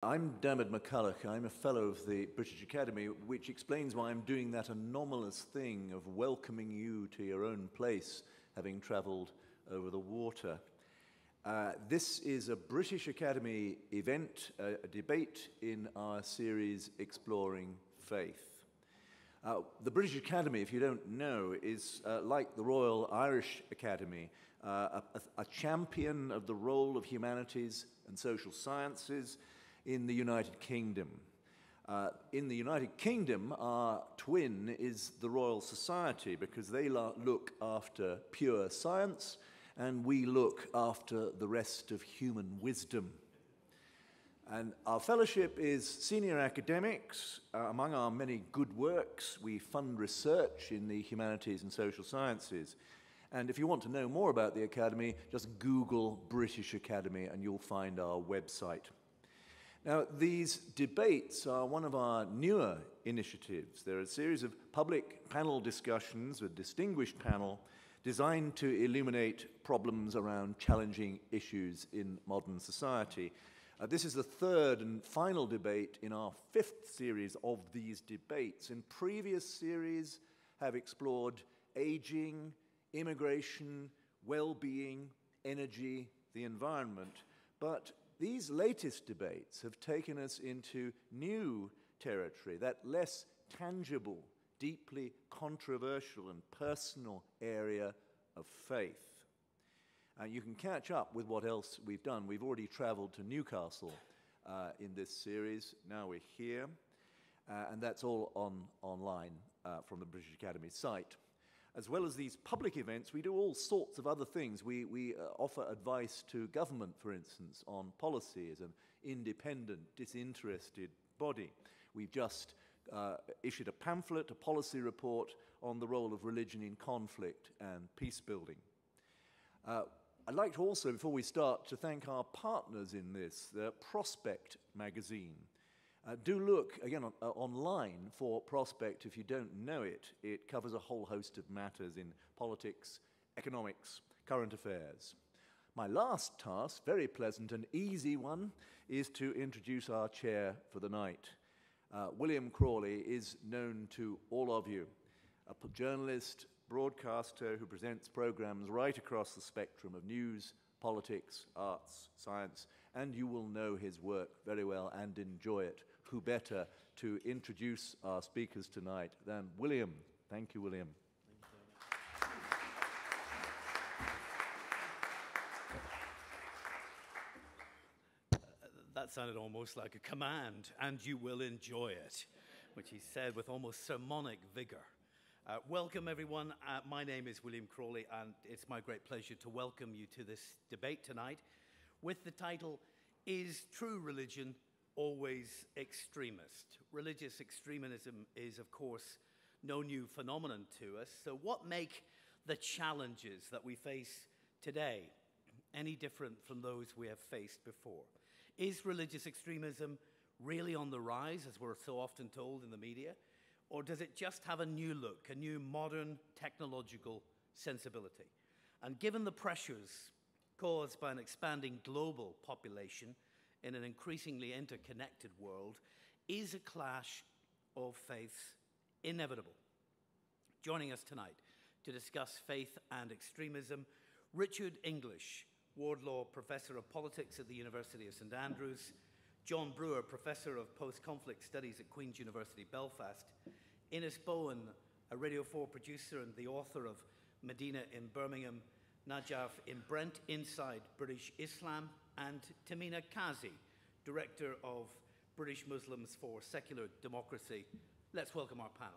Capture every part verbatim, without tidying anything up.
I'm Dermot McCulloch. I'm a fellow of the British Academy, which explains why I'm doing that anomalous thing of welcoming you to your own place, having travelled over the water. Uh, this is a British Academy event, a, a debate in our series Exploring Faith. Uh, the British Academy, if you don't know, is uh, like the Royal Irish Academy, uh, a, a champion of the role of humanities and social sciences in the United Kingdom. Uh, in the United Kingdom, our twin is the Royal Society, because they look after pure science, and we look after the rest of human wisdom. And our fellowship is senior academics. Uh, among our many good works, we fund research in the humanities and social sciences. And if you want to know more about the Academy, just Google British Academy and you'll find our website. Now, these debates are one of our newer initiatives. They're a series of public panel discussions with a distinguished panel designed to illuminate problems around challenging issues in modern society. Uh, this is the third and final debate in our fifth series of these debates. In previous series have explored aging, immigration, well-being, energy, the environment. But these latest debates have taken us into new territory, that less tangible, deeply controversial and personal area of faith. Uh, you can catch up with what else we've done. We've already traveled to Newcastle uh, in this series. Now we're here, uh, and that's all on online uh, from the British Academy site. As well as these public events, we do all sorts of other things. We, we uh, offer advice to government, for instance, on policy as an independent, disinterested body. We've just uh, issued a pamphlet, a policy report on the role of religion in conflict and peace building. Uh, I'd like to also, before we start, to thank our partners in this, the Prospect magazine. Uh, do look, again, on, uh, online for Prospect if you don't know it. It covers a whole host of matters in politics, economics, current affairs. My last task, very pleasant and easy one, is to introduce our chair for the night. Uh, William Crawley is known to all of you, a journalist, broadcaster who presents programs right across the spectrum of news, politics, arts, science, and you will know his work very well and enjoy it. Who better to introduce our speakers tonight than William? Thank you, William. Thank you. Uh, that sounded almost like a command, and you will enjoy it, which he said with almost sermonic vigor. Uh, welcome, everyone. Uh, my name is William Crawley, and it's my great pleasure to welcome you to this debate tonight with the title, Is True Religion Always Extremist? Religious extremism is, of course, no new phenomenon to us. So what make the challenges that we face today any different from those we have faced before? Is religious extremism really on the rise, as we're so often told in the media? Or does it just have a new look, a new modern technological sensibility? And given the pressures caused by an expanding global population in an increasingly interconnected world, is a clash of faiths inevitable? Joining us tonight to discuss faith and extremism, Richard English, Wardlaw Professor of Politics at the University of St Andrews, John Brewer, Professor of Post-Conflict Studies at Queen's University, Belfast, Innes Bowen, a Radio four producer and the author of Medina in Birmingham, Najaf in Brent, Inside British Islam, and Tehmina Kazi, Director of British Muslims for Secular Democracy. Let's welcome our panel.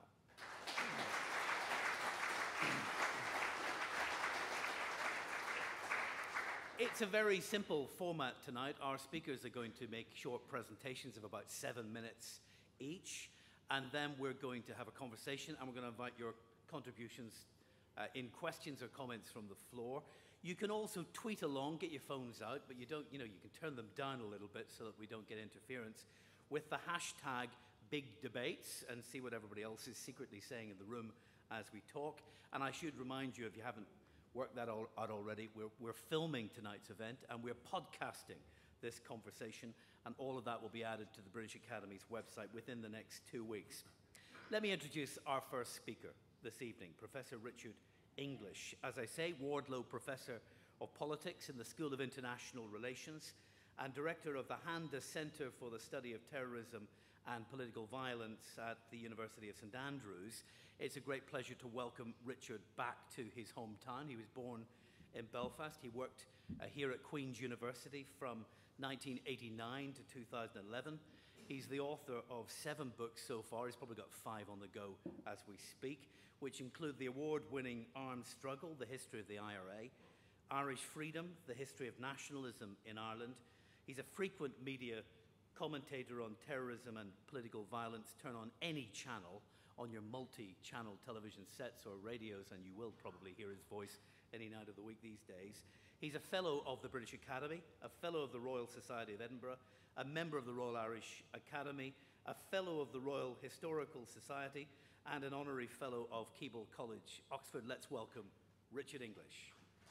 It's a very simple format tonight. Our speakers are going to make short presentations of about seven minutes each, and then we're going to have a conversation, and we're going to invite your contributions uh, in questions or comments from the floor. You can also tweet along, get your phones out, but you don't, you know, you can turn them down a little bit so that we don't get interference with the hashtag big debates and see what everybody else is secretly saying in the room as we talk. And I should remind you, if you haven't worked that out already, we're, we're filming tonight's event and we're podcasting this conversation, and all of that will be added to the British Academy's website within the next two weeks. Let me introduce our first speaker this evening, Professor Richard English. As I say, Wardlow Professor of Politics in the School of International Relations and Director of the Handa Centre for the Study of Terrorism and Political Violence at the University of St Andrews. It's a great pleasure to welcome Richard back to his hometown. He was born in Belfast. He worked uh, here at Queen's University from nineteen eighty-nine to two thousand eleven. He's the author of seven books so far. He's probably got five on the go as we speak, which include the award-winning Armed Struggle, The History of the I R A, Irish Freedom, The History of Nationalism in Ireland. He's a frequent media commentator on terrorism and political violence. Turn on any channel on your multi-channel television sets or radios and you will probably hear his voice any night of the week these days. He's a Fellow of the British Academy, a Fellow of the Royal Society of Edinburgh, a member of the Royal Irish Academy, a Fellow of the Royal Historical Society, and an Honorary Fellow of Keble College, Oxford. Let's welcome Richard English.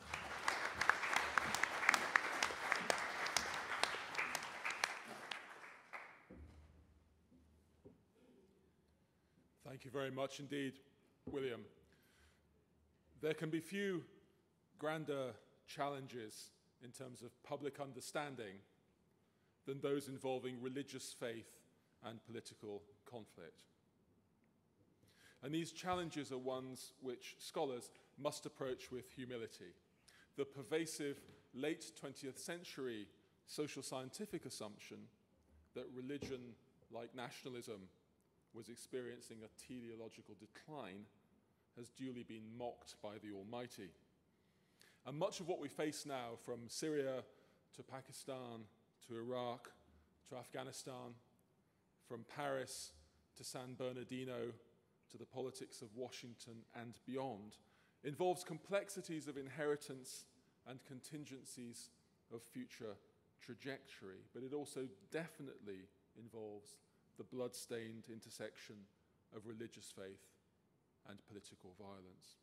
Thank you very much indeed, William. There can be few grander challenges in terms of public understanding than those involving religious faith and political conflict. And these challenges are ones which scholars must approach with humility. The pervasive late twentieth century social scientific assumption that religion, like nationalism, was experiencing a teleological decline has duly been mocked by the Almighty. And much of what we face now, from Syria to Pakistan to Iraq to Afghanistan, from Paris to San Bernardino to the politics of Washington and beyond, involves complexities of inheritance and contingencies of future trajectory, but it also definitely involves the blood-stained intersection of religious faith and political violence.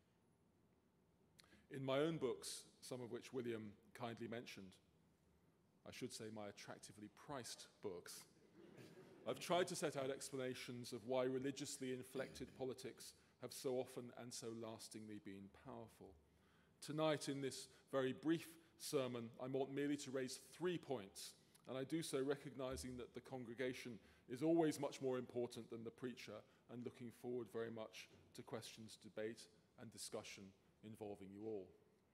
In my own books, some of which William kindly mentioned, I should say my attractively priced books, I've tried to set out explanations of why religiously inflected politics have so often and so lastingly been powerful. Tonight, in this very brief sermon, I want merely to raise three points, and I do so recognizing that the congregation is always much more important than the preacher, and looking forward very much to questions, debate, and discussion involving you all.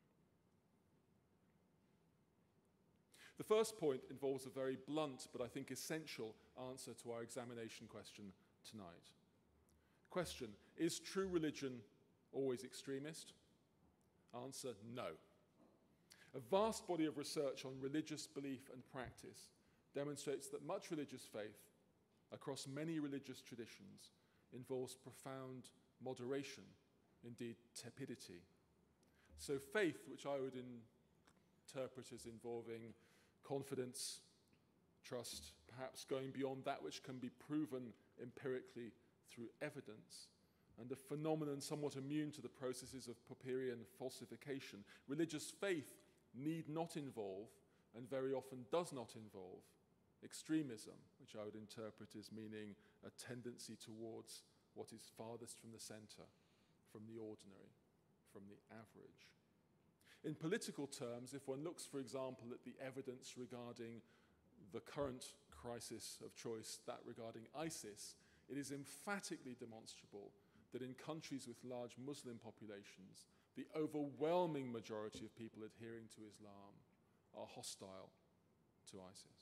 The first point involves a very blunt but I think essential answer to our examination question tonight. Question: is true religion always extremist? Answer: no. A vast body of research on religious belief and practice demonstrates that much religious faith across many religious traditions involves profound moderation, indeed tepidity. So faith, which I would interpret as involving confidence, trust, perhaps going beyond that which can be proven empirically through evidence, and a phenomenon somewhat immune to the processes of Popperian falsification, religious faith need not involve, and very often does not involve, extremism, which I would interpret as meaning a tendency towards what is farthest from the center, from the ordinary, from the average. In political terms, if one looks, for example, at the evidence regarding the current crisis of choice, that regarding ISIS, it is emphatically demonstrable that in countries with large Muslim populations, the overwhelming majority of people adhering to Islam are hostile to ISIS.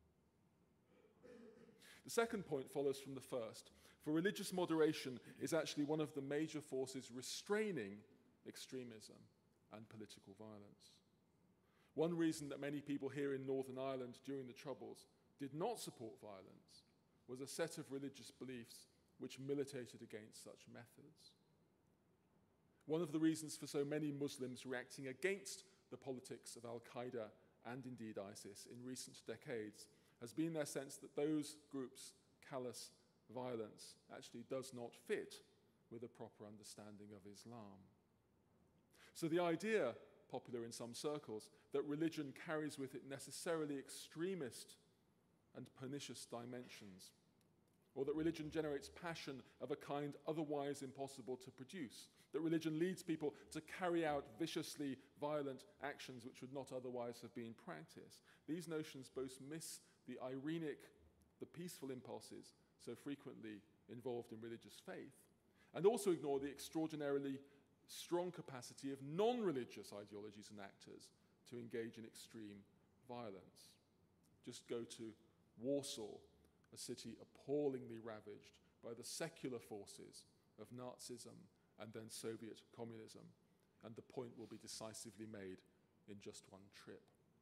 The second point follows from the first. For religious moderation is actually one of the major forces restraining extremism and political violence. One reason that many people here in Northern Ireland during the Troubles did not support violence was a set of religious beliefs which militated against such methods. One of the reasons for so many Muslims reacting against the politics of Al-Qaeda and indeed ISIS in recent decades has been their sense that those groups' callous violence actually does not fit with a proper understanding of Islam. So the idea popular in some circles, that religion carries with it necessarily extremist and pernicious dimensions, or that religion generates passion of a kind otherwise impossible to produce, that religion leads people to carry out viciously violent actions which would not otherwise have been practiced. These notions both miss the irenic, the peaceful impulses so frequently involved in religious faith, and also ignore the extraordinarily strong capacity of non-religious ideologies and actors to engage in extreme violence. Just go to Warsaw, a city appallingly ravaged by the secular forces of Nazism and then Soviet communism, and the point will be decisively made in just one trip.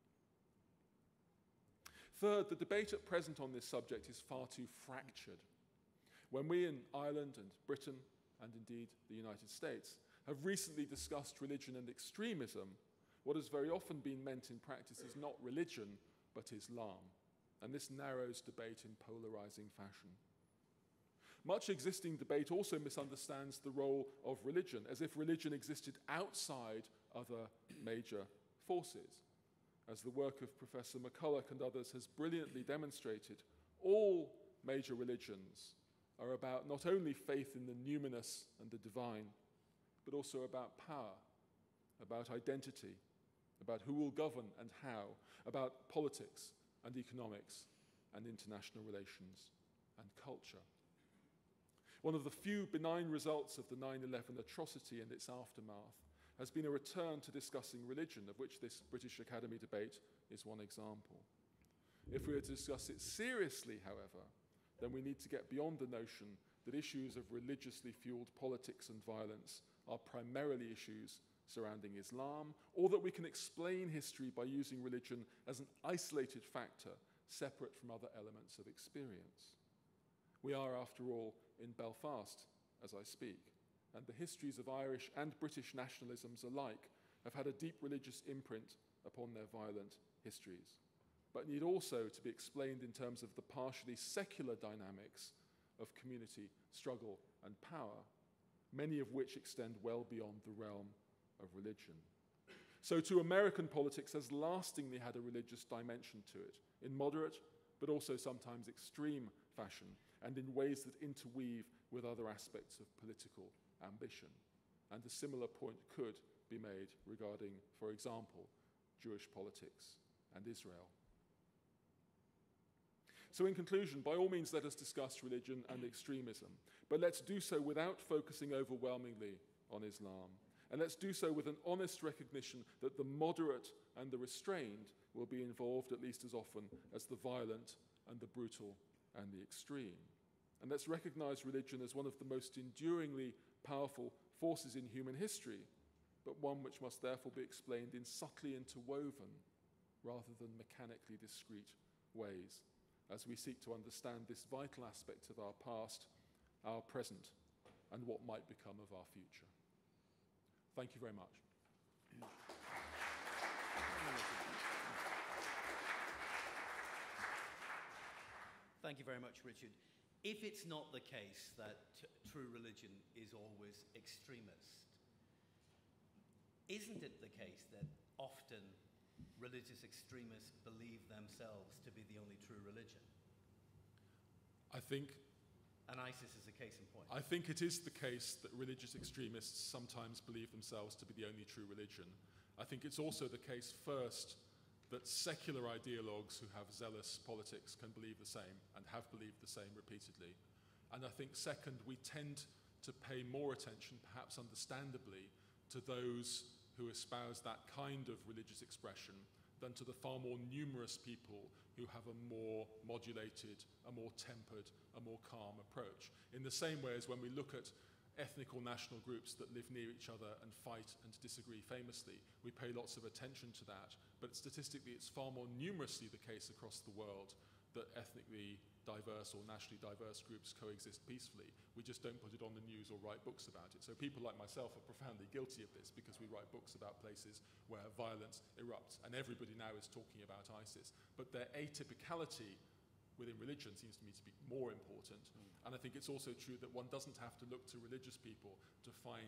Third, the debate at present on this subject is far too fractured. When we in Ireland and Britain, and indeed the United States, have recently discussed religion and extremism, what has very often been meant in practice is not religion, but Islam. And this narrows debate in polarizing fashion. Much existing debate also misunderstands the role of religion, as if religion existed outside other major forces. As the work of Professor McCulloch and others has brilliantly demonstrated, all major religions are about not only faith in the numinous and the divine, but also about power, about identity, about who will govern and how, about politics and economics and international relations and culture. One of the few benign results of the nine eleven atrocity and its aftermath has been a return to discussing religion, of which this British Academy debate is one example. If we are to discuss it seriously, however, then we need to get beyond the notion that issues of religiously fueled politics and violence are primarily issues surrounding Islam, or that we can explain history by using religion as an isolated factor separate from other elements of experience. We are, after all, in Belfast as I speak, and the histories of Irish and British nationalisms alike have had a deep religious imprint upon their violent histories, but need also to be explained in terms of the partially secular dynamics of community struggle and power, many of which extend well beyond the realm of religion. So too, American politics has lastingly had a religious dimension to it, in moderate but also sometimes extreme fashion, and in ways that interweave with other aspects of political ambition. And a similar point could be made regarding, for example, Jewish politics and Israel. So in conclusion, by all means, let us discuss religion and extremism, but let's do so without focusing overwhelmingly on Islam. And let's do so with an honest recognition that the moderate and the restrained will be involved at least as often as the violent and the brutal and the extreme. And let's recognize religion as one of the most enduringly powerful forces in human history, but one which must therefore be explained in subtly interwoven rather than mechanically discrete ways, as we seek to understand this vital aspect of our past, our present, and what might become of our future. Thank you very much. Thank you very much, Richard. If it's not the case that t- true religion is always extremist, isn't it the case that often religious extremists believe themselves to be the only true religion? I think And ISIS is a case in point. I think it is the case that religious extremists sometimes believe themselves to be the only true religion. I think it's also the case, first, that secular ideologues who have zealous politics can believe the same and have believed the same repeatedly. And I think, second, we tend to pay more attention, perhaps understandably, to those who espouse that kind of religious expression than to the far more numerous people who have a more modulated, a more tempered, a more calm approach. In the same way as when we look at ethnic or national groups that live near each other and fight and disagree famously, we pay lots of attention to that. But statistically, it's far more numerously the case across the world that ethnically diverse or nationally diverse groups coexist peacefully. We just don't put it on the news or write books about it. So people like myself are profoundly guilty of this because we write books about places where violence erupts, and everybody now is talking about ISIS. But their atypicality within religion seems to me to be more important. Mm. And I think it's also true that one doesn't have to look to religious people to find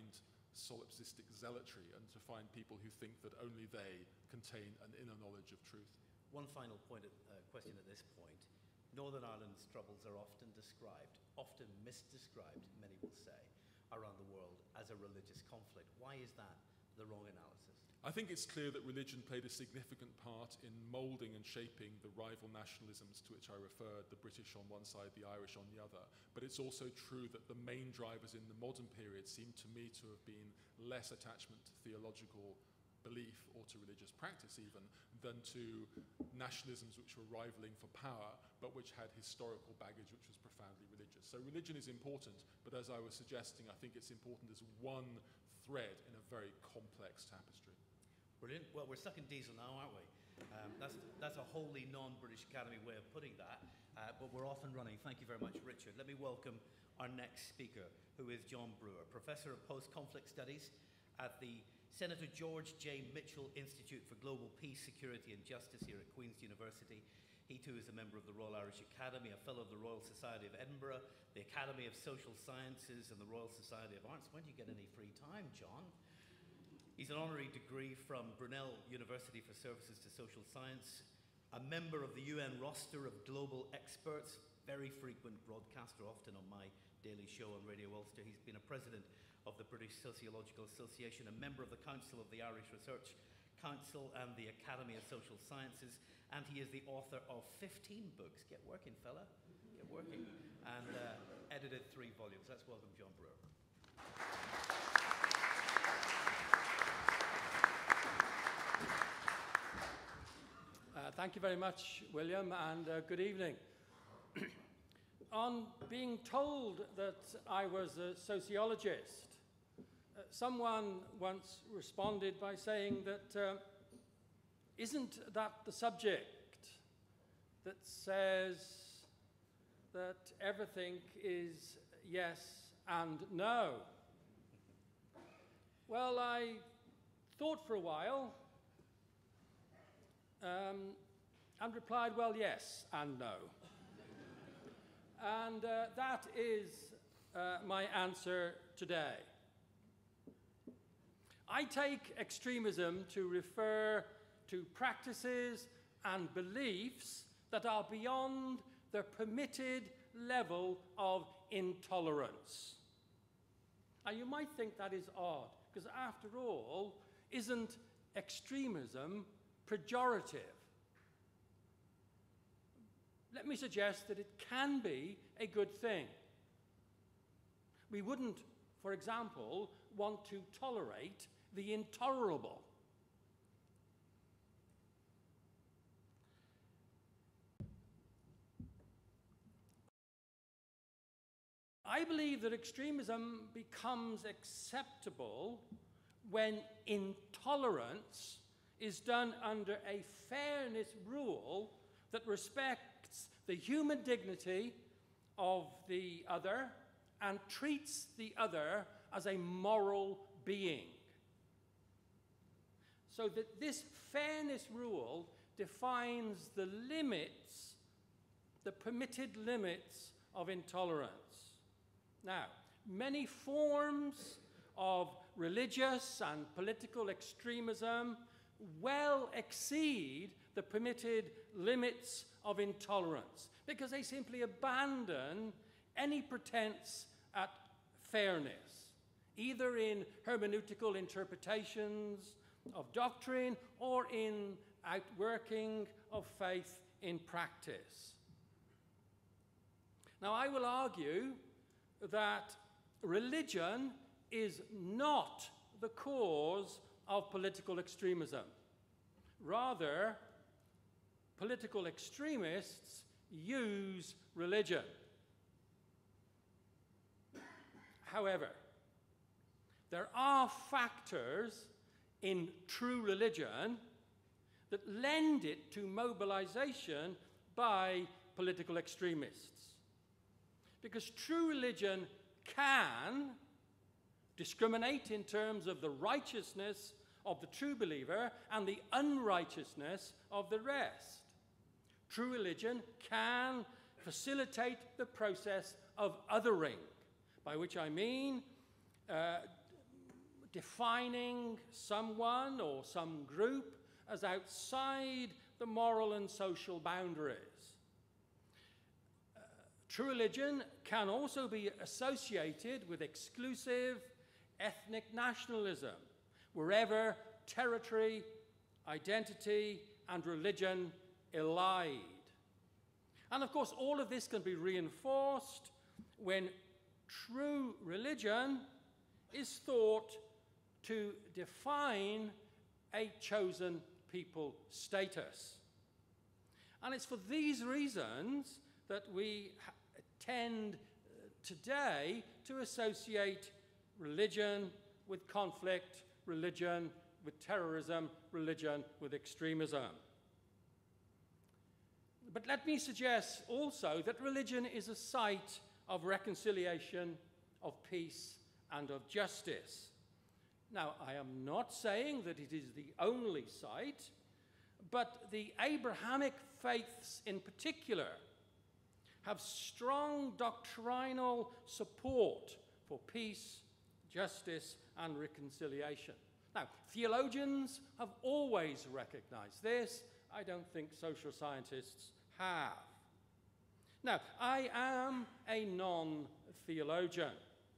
solipsistic zealotry and to find people who think that only they contain an inner knowledge of truth. One final point, at, uh, question at this point. Northern Ireland's troubles are often described, often misdescribed, many will say, around the world as a religious conflict. Why is that the wrong analysis? I think it's clear that religion played a significant part in moulding and shaping the rival nationalisms to which I referred, the British on one side, the Irish on the other. But it's also true that the main drivers in the modern period seem to me to have been less attachment to theological belief or to religious practice even, than to nationalisms which were rivaling for power, but which had historical baggage which was profoundly religious. So religion is important, but as I was suggesting, I think it's important as one thread in a very complex tapestry. Brilliant. Well, we're stuck in diesel now, aren't we? Um, that's, that's a wholly non-British Academy way of putting that, uh, but we're off and running. Thank you very much, Richard. Let me welcome our next speaker, who is John Brewer, Professor of Post-Conflict Studies at the Senator George J. Mitchell Institute for Global Peace, Security and Justice here at Queen's University. He too is a member of the Royal Irish Academy, a fellow of the Royal Society of Edinburgh, the Academy of Social Sciences and the Royal Society of Arts. When do you get any free time, John? He's an honorary degree from Brunel University for Services to Social Science, a member of the U N roster of global experts, very frequent broadcaster, often on my daily show on Radio Ulster. He's been a president of the British Sociological Association, a member of the Council of the Irish Research Council and the Academy of Social Sciences, and he is the author of fifteen books. Get working, fella. Get working. And uh, edited three volumes. Let's welcome John Brewer. Uh, thank you very much, William, and uh, good evening. On being told that I was a sociologist, uh, someone once responded by saying that, uh, isn't that the subject that says that everything is yes and no? Well, I thought for a while, Um, and replied, well, yes and no. And uh, that is uh, my answer today. I take extremism to refer to practices and beliefs that are beyond the permitted level of intolerance. Now, you might think that is odd, because after all, isn't extremism pejorative? Let me suggest that it can be a good thing. We wouldn't, for example, want to tolerate the intolerable. I believe that extremism becomes acceptable when intolerance is done under a fairness rule that respects the human dignity of the other and treats the other as a moral being. So that this fairness rule defines the limits, the permitted limits of intolerance. Now, many forms of religious and political extremism well exceed the permitted limits of intolerance because they simply abandon any pretense at fairness, either in hermeneutical interpretations of doctrine or in outworking of faith in practice. Now, I will argue that religion is not the cause of political extremism. Rather, political extremists use religion. However, there are factors in true religion that lend it to mobilization by political extremists. Because true religion can discriminate in terms of the righteousness of the true believer and the unrighteousness of the rest. True religion can facilitate the process of othering, by which I mean uh, defining someone or some group as outside the moral and social boundaries. Uh, true religion can also be associated with exclusive ethnic nationalism, wherever territory, identity, and religion elide. And of course, all of this can be reinforced when true religion is thought to define a chosen people status. And it's for these reasons that we tend today to associate religion with conflict, religion with terrorism, religion with extremism. But let me suggest also that religion is a site of reconciliation, of peace, and of justice. Now, I am not saying that it is the only site, but the Abrahamic faiths in particular have strong doctrinal support for peace, justice, and reconciliation. Now, theologians have always recognized this. I don't think social scientists have. Now, I am a non-theologian.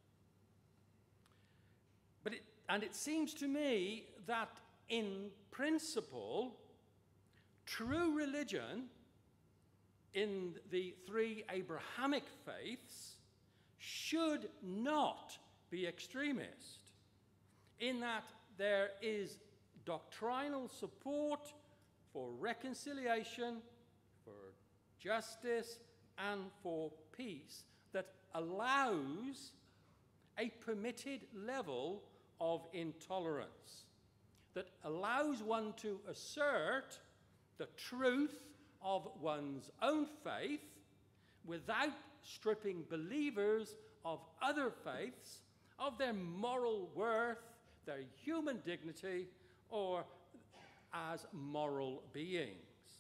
But it, and it seems to me that in principle, true religion in the three Abrahamic faiths should not be extremist, in that there is doctrinal support for reconciliation, for justice, and for peace that allows a permitted level of intolerance, that allows one to assert the truth of one's own faith without stripping believers of other faiths of their moral worth, their human dignity, or as moral beings.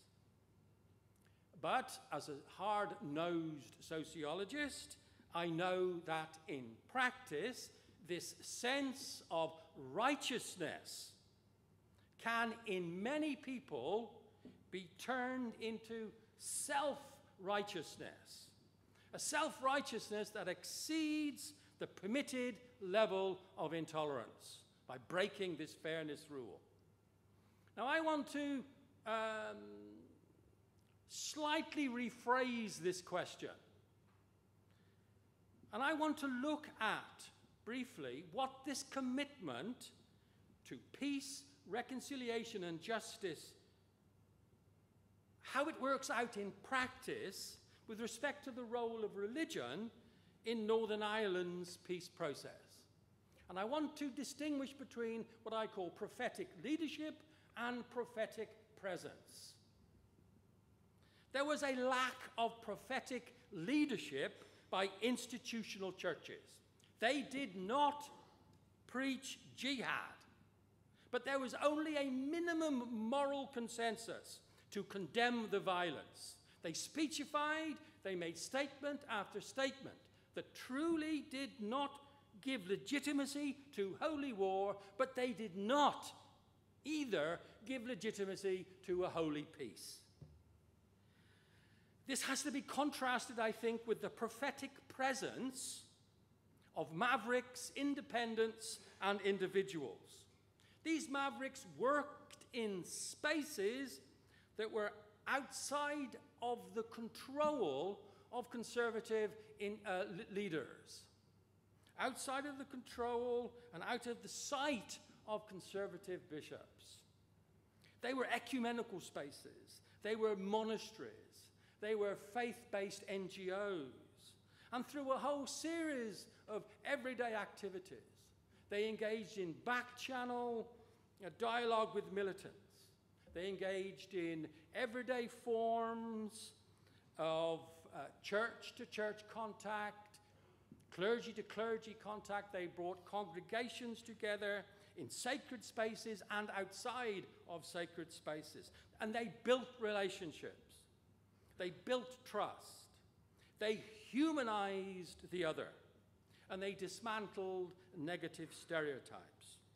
But as a hard-nosed sociologist, I know that in practice, this sense of righteousness can, in many people, be turned into self-righteousness, a self-righteousness that exceeds the permitted level of intolerance by breaking this fairness rule. Now, I want to um, slightly rephrase this question. And I want to look at, briefly, what this commitment to peace, reconciliation, and justice, how it works out in practice with respect to the role of religion in Northern Ireland's peace process. And I want to distinguish between what I call prophetic leadership and prophetic presence. There was a lack of prophetic leadership by institutional churches. They did not preach jihad, but there was only a minimum moral consensus to condemn the violence. They speechified, they made statement after statement that truly did not give legitimacy to holy war, but they did not either give legitimacy to a holy peace. This has to be contrasted, I think, with the prophetic presence of mavericks, independents, and individuals. These mavericks worked in spaces that were outside of the control of conservative in, uh, leaders, outside of the control and out of the sight of conservative bishops. They were ecumenical spaces. They were monasteries. They were faith-based N G Os. And through a whole series of everyday activities, they engaged in back-channel uh, dialogue with militants. They engaged in everyday forms of uh, church-to-church contact, clergy-to-clergy contact. They brought congregations together in sacred spaces and outside of sacred spaces. And they built relationships. They built trust. They humanized the other. And they dismantled negative stereotypes.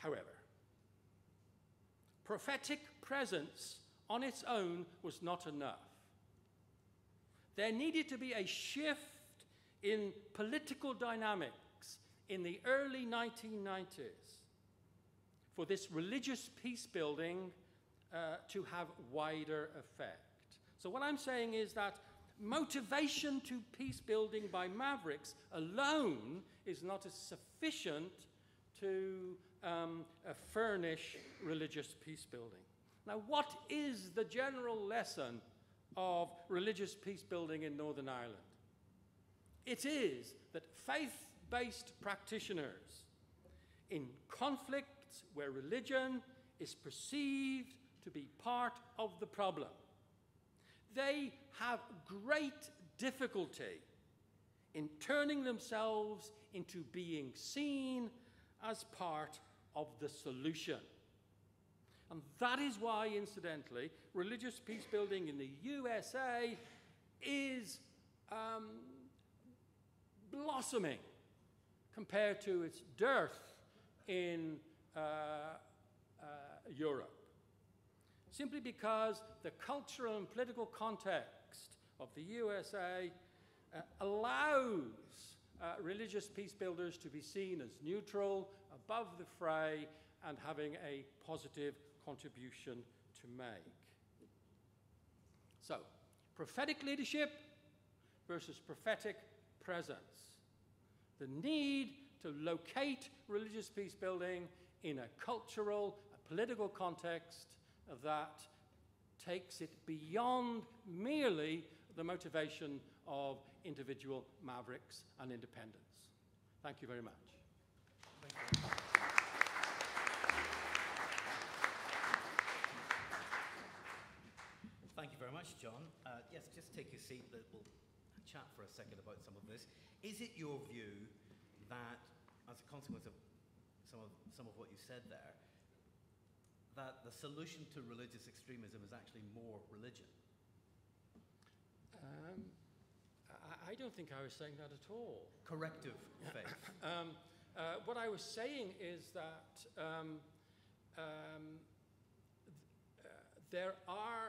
However, prophetic presence on its own was not enough. There needed to be a shift in political dynamics in the early nineteen nineties for this religious peace building uh, to have wider effect. So what I'm saying is that motivation to peace building by mavericks alone is not as sufficient to um, uh, furnish religious peace building. Now, what is the general lesson of religious peace building in Northern Ireland? It is that faith-based practitioners in conflicts where religion is perceived to be part of the problem, they have great difficulty in turning themselves into being seen as part of the solution. And that is why, incidentally, religious peace building in the U S A is um, blossoming compared to its dearth in uh, uh, Europe. Simply because the cultural and political context of the U S A uh, allows uh, religious peace builders to be seen as neutral, above the fray, and having a positive contribution to make. So, prophetic leadership versus prophetic presence. The need to locate religious peace building in a cultural, a political context that takes it beyond merely the motivation of individual mavericks and independents. Thank you very much. Thank you. Thank you very much, John. Uh, yes, just take your seat. We'll chat for a second about some of this. Is it your view that, as a consequence of some of, some of what you said there, that the solution to religious extremism is actually more religion? Um, I, I don't think I was saying that at all. Corrective faith. um, uh, what I was saying is that um, um, th uh, there are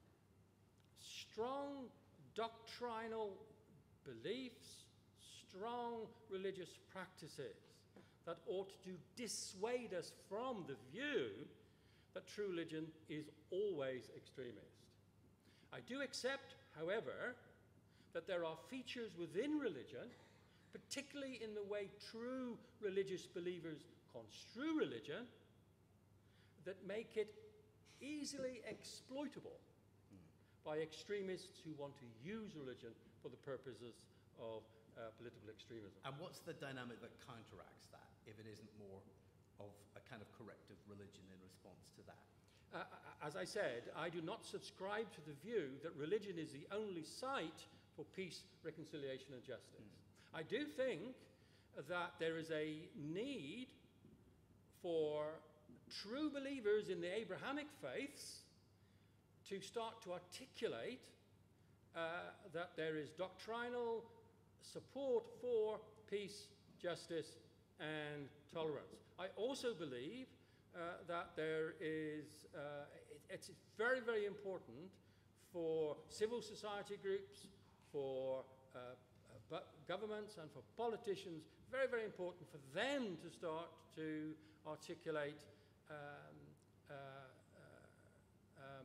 strong doctrinal beliefs, strong religious practices that ought to dissuade us from the view that true religion is always extremist. I do accept, however, that there are features within religion, particularly in the way true religious believers construe religion, that make it easily exploitable by extremists who want to use religion for the purposes of uh, political extremism. And what's the dynamic that counteracts that, if it isn't more of a kind of corrective religion in response to that? Uh, as I said, I do not subscribe to the view that religion is the only site for peace, reconciliation, and justice. Mm. I do think that there is a need for true believers in the Abrahamic faiths to start to articulate uh, that there is doctrinal support for peace, justice, and tolerance. I also believe uh, that there is, uh, it, it's very, very important for civil society groups, for uh, uh, governments, and for politicians, very, very important for them to start to articulate um, uh, uh, um,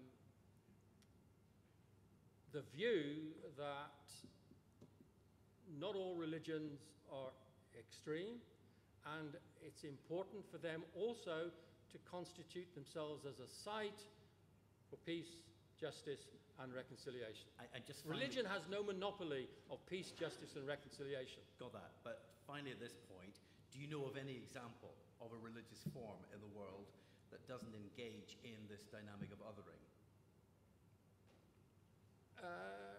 the view that not all religions are extreme, and it's important for them also to constitute themselves as a site for peace, justice, and reconciliation. I, I just Religion has no monopoly of peace, justice, and reconciliation. Got that. But finally, at this point, do you know of any example of a religious form in the world that doesn't engage in this dynamic of othering? Uh,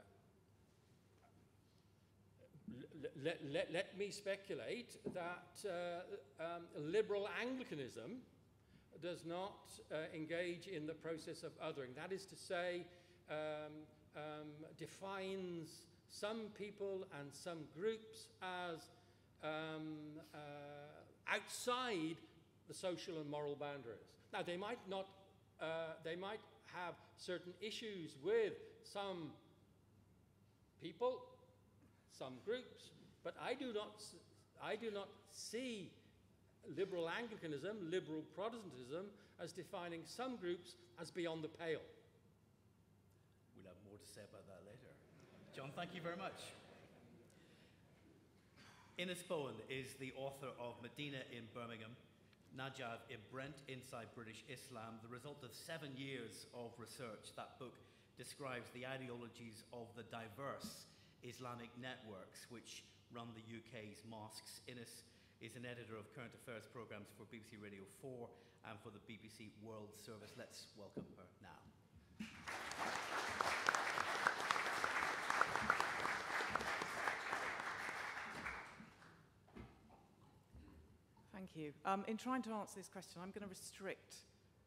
let, let, let me speculate that uh, um, liberal Anglicanism does not uh, engage in the process of othering. That is to say, um, um, defines some people and some groups as um, uh, outside the social and moral boundaries. Now, they might not, uh, they might have certain issues with some people, some groups, but I do not, I do not see liberal Anglicanism, liberal Protestantism, as defining some groups as beyond the pale. We'll have more to say about that later. John, thank you very much. Innes Bowen is the author of Medina in Birmingham, Najaf in Brent, Inside British Islam, the result of seven years of research. That book describes the ideologies of the diverse Islamic networks which run the U K's mosques. Innes is an editor of current affairs programmes for B B C Radio four and for the B B C World Service. Let's welcome her now. Thank you. Um, in trying to answer this question, I'm going to restrict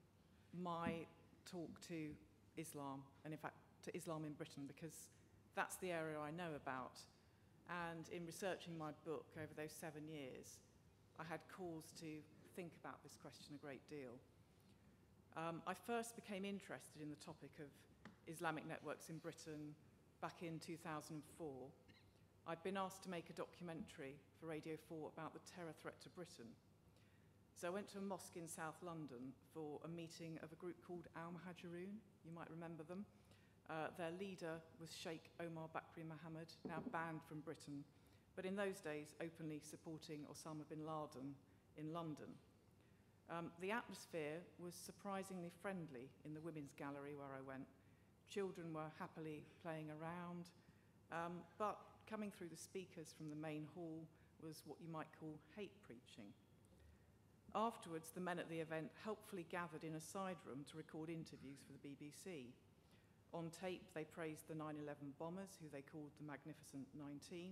my talk to Islam, and in fact to Islam in Britain, because that's the area I know about. And in researching my book over those seven years, I had cause to think about this question a great deal. Um, I first became interested in the topic of Islamic networks in Britain back in two thousand four. I'd been asked to make a documentary for Radio four about the terror threat to Britain. So I went to a mosque in South London for a meeting of a group called Al Muhajirun. You might remember them. Uh, their leader was Sheikh Omar Bakri Mohammed, now banned from Britain, but in those days openly supporting Osama bin Laden in London. Um, the atmosphere was surprisingly friendly in the women's gallery where I went. Children were happily playing around, um, but coming through the speakers from the main hall was what you might call hate preaching. Afterwards, the men at the event helpfully gathered in a side room to record interviews for the B B C. On tape, they praised the nine eleven bombers, who they called the Magnificent nineteen.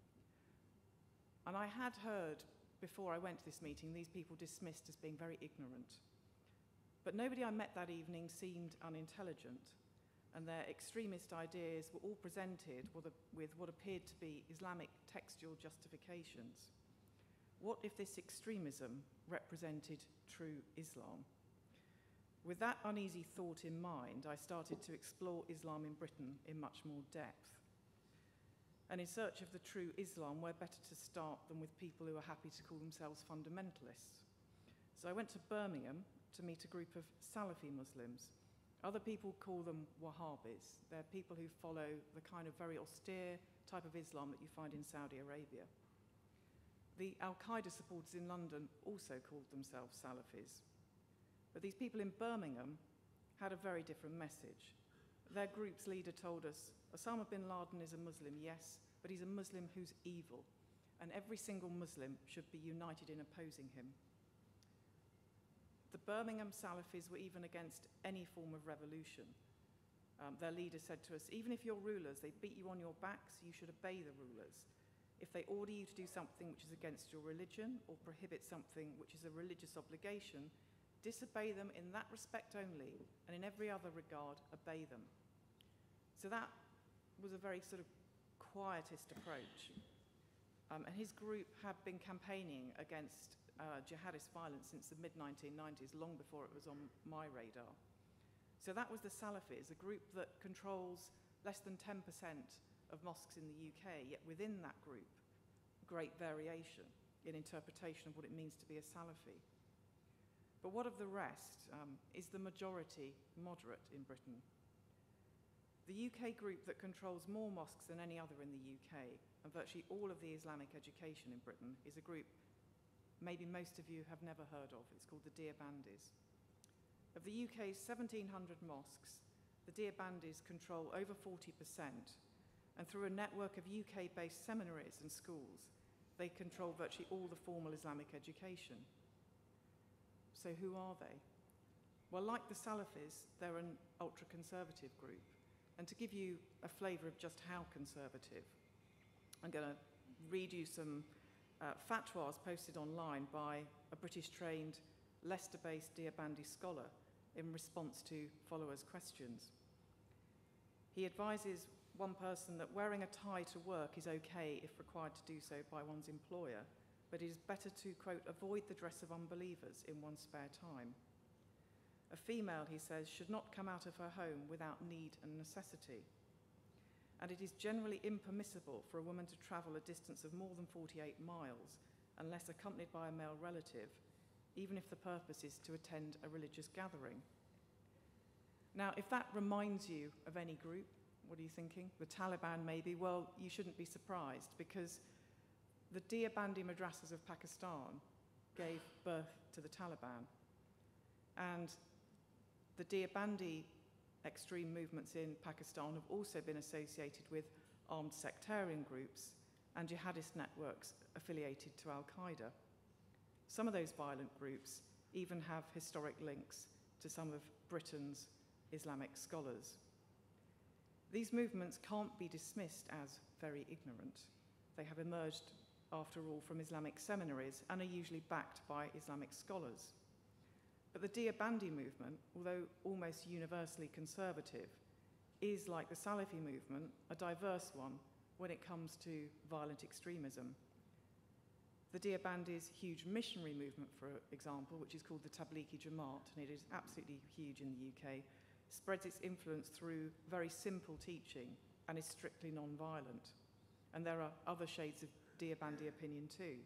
And I had heard, before I went to this meeting, these people dismissed as being very ignorant. But nobody I met that evening seemed unintelligent, and their extremist ideas were all presented with, a, with what appeared to be Islamic textual justifications. What if this extremism represented true Islam? With that uneasy thought in mind, I started to explore Islam in Britain in much more depth. And in search of the true Islam, where better to start than with people who are happy to call themselves fundamentalists? So I went to Birmingham to meet a group of Salafi Muslims. Other people call them Wahhabis. They're people who follow the kind of very austere type of Islam that you find in Saudi Arabia. The Al-Qaeda supporters in London also called themselves Salafis. But these people in Birmingham had a very different message. Their group's leader told us, Osama bin Laden is a Muslim, yes, but he's a Muslim who's evil, and every single Muslim should be united in opposing him. The Birmingham Salafis were even against any form of revolution. Um, their leader said to us, even if you're rulers, they beat you on your backs, you should obey the rulers. If they order you to do something which is against your religion or prohibit something which is a religious obligation, disobey them in that respect only, and in every other regard, obey them. So that was a very sort of quietist approach. Um, and his group had been campaigning against uh, jihadist violence since the mid nineteen nineties, long before it was on my radar. So that was the Salafis, a group that controls less than ten percent of mosques in the U K, yet within that group, great variation in interpretation of what it means to be a Salafi. But what of the rest? Um, is the majority moderate in Britain? The U K group that controls more mosques than any other in the U K, and virtually all of the Islamic education in Britain, is a group maybe most of you have never heard of. It's called the Deobandis. Of the U K's seventeen hundred mosques, the Deobandis control over forty percent, and through a network of U K-based seminaries and schools, they control virtually all the formal Islamic education. So who are they? Well, like the Salafis, they're an ultra-conservative group. And to give you a flavour of just how conservative, I'm going to read you some uh, fatwas posted online by a British-trained, Leicester-based Deobandi scholar in response to followers' questions. He advises one person that wearing a tie to work is okay if required to do so by one's employer, but it is better to, quote, avoid the dress of unbelievers in one's spare time. A female, he says, should not come out of her home without need and necessity. And it is generally impermissible for a woman to travel a distance of more than forty-eight miles unless accompanied by a male relative, even if the purpose is to attend a religious gathering. Now, if that reminds you of any group, what are you thinking? The Taliban, maybe? Well, you shouldn't be surprised, because the Deobandi madrasas of Pakistan gave birth to the Taliban. And the Deobandi extreme movements in Pakistan have also been associated with armed sectarian groups and jihadist networks affiliated to Al-Qaeda. Some of those violent groups even have historic links to some of Britain's Islamic scholars. These movements can't be dismissed as very ignorant. They have emerged, after all, from Islamic seminaries and are usually backed by Islamic scholars. But the Deobandi movement, although almost universally conservative, is, like the Salafi movement, a diverse one when it comes to violent extremism. The Deobandi's huge missionary movement, for example, which is called the Tablighi Jamaat, and it is absolutely huge in the U K, spreads its influence through very simple teaching and is strictly non-violent. And there are other shades of Deobandi opinion too.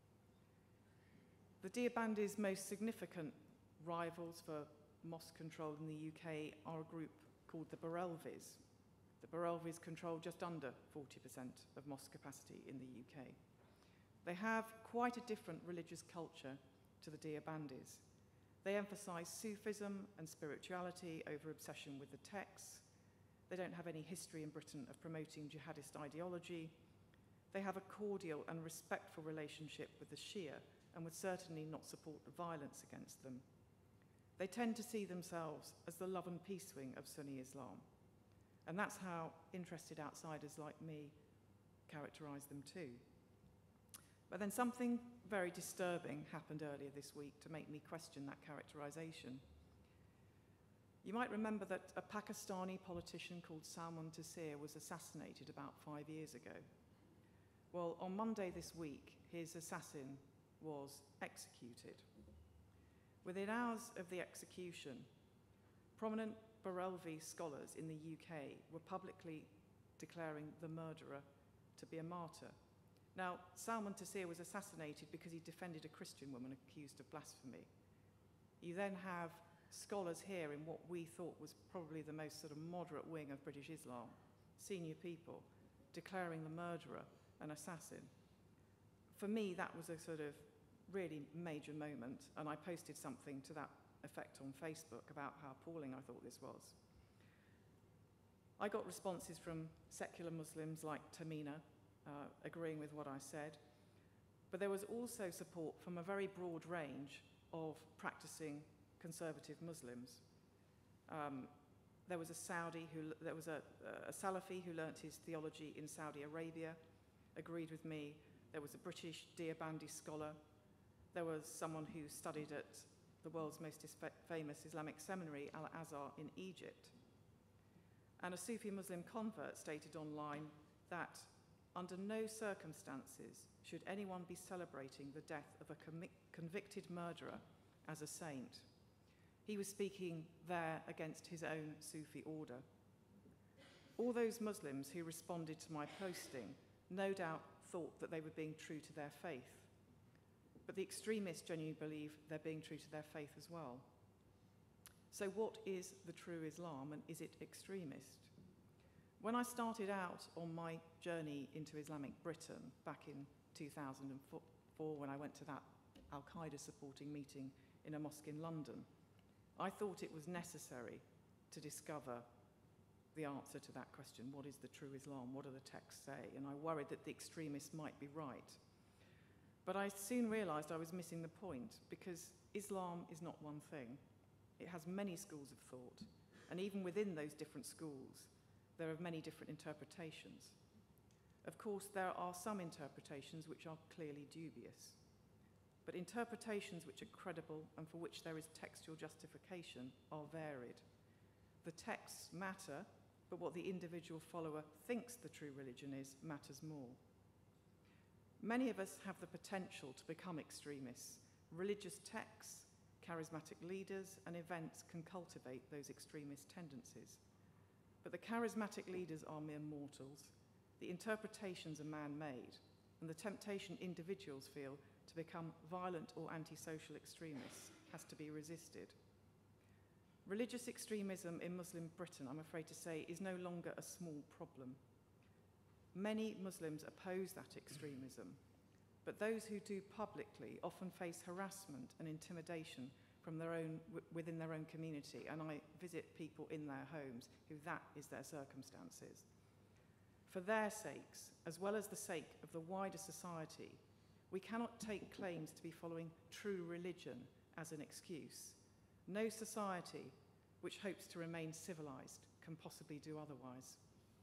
The Deobandi's most significant rivals for mosque control in the U K are a group called the Barelvis. The Barelvis control just under forty percent of mosque capacity in the U K. They have quite a different religious culture to the Deobandis. They emphasize Sufism and spirituality over obsession with the texts. They don't have any history in Britain of promoting jihadist ideology. They have a cordial and respectful relationship with the Shia and would certainly not support violence against them. They tend to see themselves as the love and peace wing of Sunni Islam. And that's how interested outsiders like me characterize them too. But then something very disturbing happened earlier this week to make me question that characterization. You might remember that a Pakistani politician called Salman Taseer was assassinated about five years ago. Well, on Monday this week, his assassin was executed. Within hours of the execution, prominent Barelvi scholars in the U K were publicly declaring the murderer to be a martyr. Now, Salman Taseer was assassinated because he defended a Christian woman accused of blasphemy. You then have scholars here in what we thought was probably the most sort of moderate wing of British Islam, senior people, declaring the murderer an assassin. For me, that was a sort of really major moment, and I posted something to that effect on Facebook about how appalling I thought this was. I got responses from secular Muslims like Tehmina, uh, agreeing with what I said, but there was also support from a very broad range of practicing conservative Muslims. Um, there was a Saudi who, there was a, a Salafi who learnt his theology in Saudi Arabia, agreed with me. There was a British Deobandi scholar. There was someone who studied at the world's most famous Islamic seminary, Al-Azhar, in Egypt. And a Sufi Muslim convert stated online that under no circumstances should anyone be celebrating the death of a convicted murderer as a saint. He was speaking there against his own Sufi order. All those Muslims who responded to my posting no doubt thought that they were being true to their faith. But the extremists genuinely believe they're being true to their faith as well. So what is the true Islam, and is it extremist? When I started out on my journey into Islamic Britain back in two thousand four, when I went to that Al-Qaeda supporting meeting in a mosque in London, I thought it was necessary to discover the answer to that question. What is the true Islam? What do the texts say? And I worried that the extremists might be right. But I soon realized I was missing the point, because Islam is not one thing. It has many schools of thought, and even within those different schools, there are many different interpretations. Of course, there are some interpretations which are clearly dubious, but interpretations which are credible and for which there is textual justification are varied. The texts matter, but what the individual follower thinks the true religion is matters more. Many of us have the potential to become extremists. Religious texts, charismatic leaders, and events can cultivate those extremist tendencies. But the charismatic leaders are mere mortals. The interpretations are man-made, and the temptation individuals feel to become violent or antisocial extremists has to be resisted. Religious extremism in Muslim Britain, I'm afraid to say, is no longer a small problem. Many Muslims oppose that extremism, but those who do publicly often face harassment and intimidation from their own, within their own community, and I visit people in their homes who that is their circumstances. For their sakes, as well as the sake of the wider society, we cannot take claims to be following true religion as an excuse. No society which hopes to remain civilized can possibly do otherwise.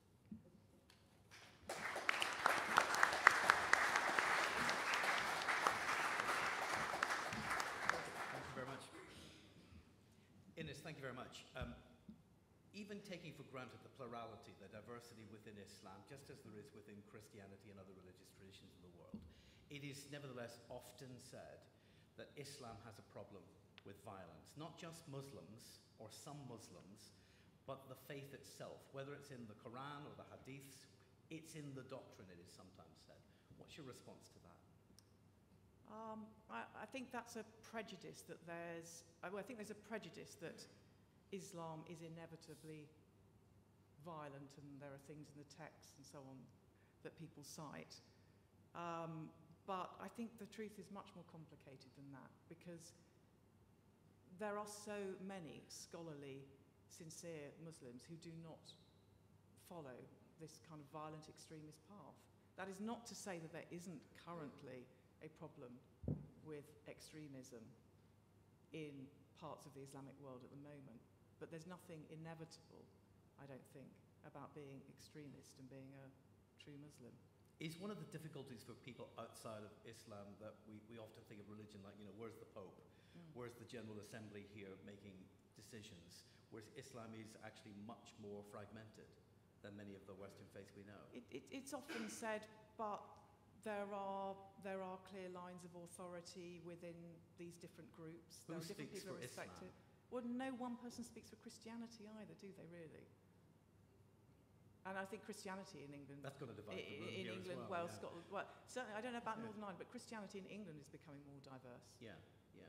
Thank you very much. Ines, thank you very much. Um, even taking for granted the plurality, the diversity within Islam, just as there is within Christianity and other religious traditions in the world, it is nevertheless often said that Islam has a problem with violence. Not just Muslims, or some Muslims, but the faith itself, whether it's in the Quran or the Hadiths, it's in the doctrine, it is sometimes said. What's your response to that? Um, I, I think that's a prejudice that there's, I, well, I think there's a prejudice that Islam is inevitably violent and there are things in the text and so on that people cite. Um, but I think the truth is much more complicated than that, because there are so many scholarly, sincere Muslims who do not follow this kind of violent extremist path. That is not to say that there isn't currently a problem with extremism in parts of the Islamic world at the moment, but there's nothing inevitable, I don't think, about being extremist and being a true Muslim. Is one of the difficulties for people outside of Islam that we, we often think of religion like, you know, where's the Pope? Mm. Where's the General Assembly here making decisions? Whereas Islam is actually much more fragmented than many of the Western faiths we know. It, it, it's often said, but there are, there are clear lines of authority within these different groups. Who there are different speaks people for respected. Islam? Well, no one person speaks for Christianity either, do they really? And I think Christianity in England... That's going to divide the room in here England, as well. Wales, Yeah. Scotland... Well, certainly, I don't know about Yeah. Northern Ireland, but Christianity in England is becoming more diverse. Yeah, yeah.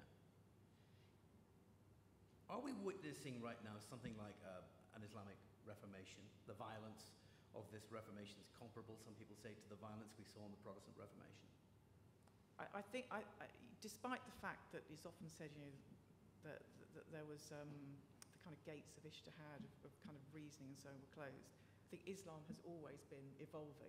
Are we witnessing right now something like uh, an Islamic Reformation? The violence of this Reformation is comparable, some people say, to the violence we saw in the Protestant Reformation? I, I think, I, I, despite the fact that it's often said, you know, that, that, that there was um, the kind of gates of Ijtihad, of, of kind of reasoning and so on were closed, I think Islam has always been evolving.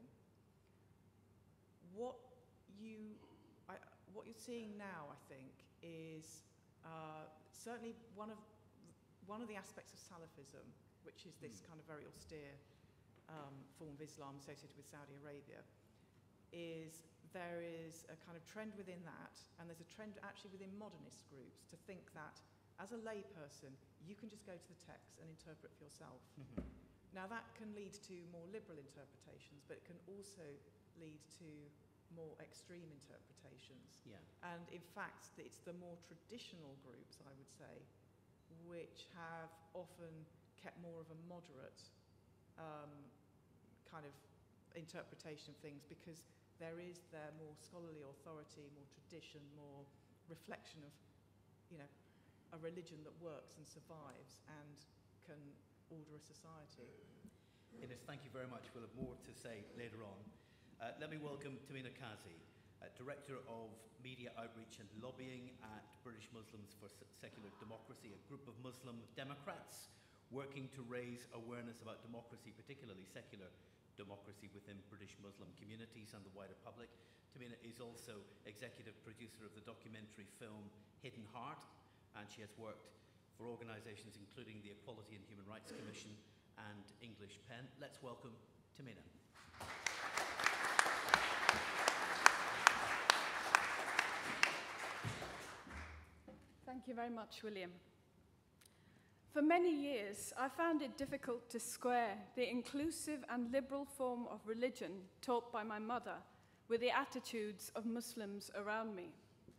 What you, I, what you're seeing now, I think, is uh, certainly one of one of the aspects of Salafism, which is this mm. kind of very austere um, form of Islam associated with Saudi Arabia, is there is a kind of trend within that, and there's a trend actually within modernist groups to think that as a layperson, you can just go to the text and interpret for yourself. Mm-hmm. Now that can lead to more liberal interpretations, but it can also lead to more extreme interpretations. Yeah. And in fact, it's the more traditional groups, I would say, which have often kept more of a moderate um, kind of interpretation of things, because there is their more scholarly authority, more tradition, more reflection of, you know, a religion that works and survives and can order a society. Ines, thank you very much. We'll have more to say later on. Uh, let me welcome Tehmina Kazi, uh, Director of Media Outreach and Lobbying at British Muslims for Secular Democracy, a group of Muslim Democrats working to raise awareness about democracy, particularly secular democracy within British Muslim communities and the wider public. Tehmina is also executive producer of the documentary film Hidden Heart, and she has worked for organisations including the Equality and Human Rights Commission and English Pen. Let's welcome Tehmina. Thank you very much, William. For many years, I found it difficult to square the inclusive and liberal form of religion taught by my mother with the attitudes of Muslims around me.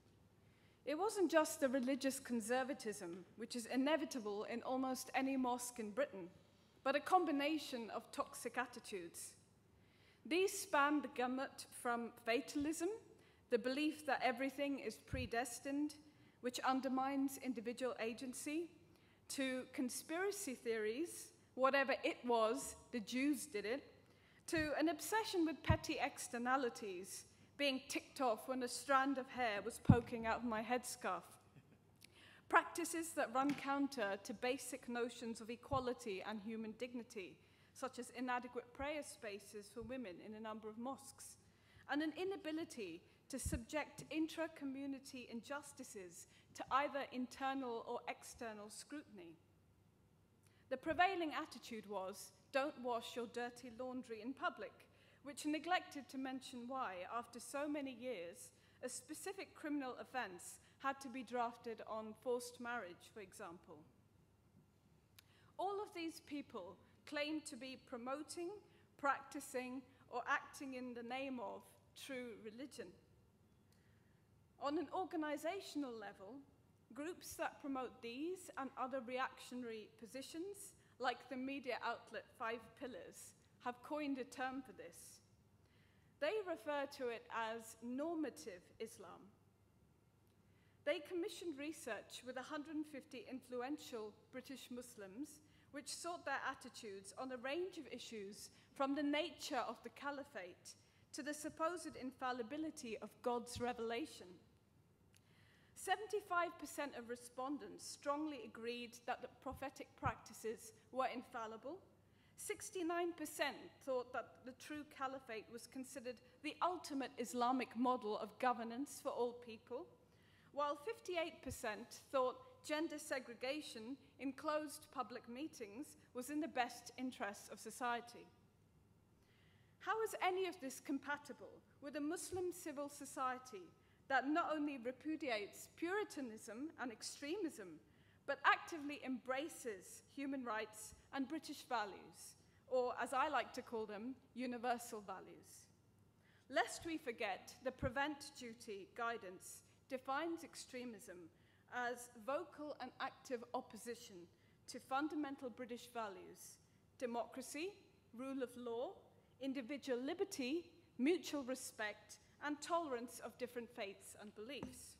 It wasn't just the religious conservatism, which is inevitable in almost any mosque in Britain, but a combination of toxic attitudes. These span the gamut from fatalism, the belief that everything is predestined, which undermines individual agency, to conspiracy theories, whatever it was, the Jews did it, to an obsession with petty externalities, being ticked off when a strand of hair was poking out of my headscarf. Practices that run counter to basic notions of equality and human dignity, such as inadequate prayer spaces for women in a number of mosques, and an inability to subject intra-community injustices to either internal or external scrutiny. The prevailing attitude was, don't wash your dirty laundry in public, which neglected to mention why, after so many years, a specific criminal offence had to be drafted on forced marriage, for example. All of these people claim to be promoting, practicing, or acting in the name of true religion. On an organisational level, groups that promote these and other reactionary positions, like the media outlet Five Pillars, have coined a term for this. They refer to it as normative Islam. They commissioned research with one hundred fifty influential British Muslims, which sought their attitudes on a range of issues, from the nature of the caliphate to the supposed infallibility of God's revelation. seventy-five percent of respondents strongly agreed that the prophetic practices were infallible. sixty-nine percent thought that the true caliphate was considered the ultimate Islamic model of governance for all people, while fifty-eight percent thought gender segregation in closed public meetings was in the best interests of society. How is any of this compatible with a Muslim civil society that not only repudiates Puritanism and extremism, but actively embraces human rights and British values, or as I like to call them, universal values? Lest we forget, the prevent duty guidance defines extremism as vocal and active opposition to fundamental British values: democracy, rule of law, individual liberty, mutual respect, and tolerance of different faiths and beliefs.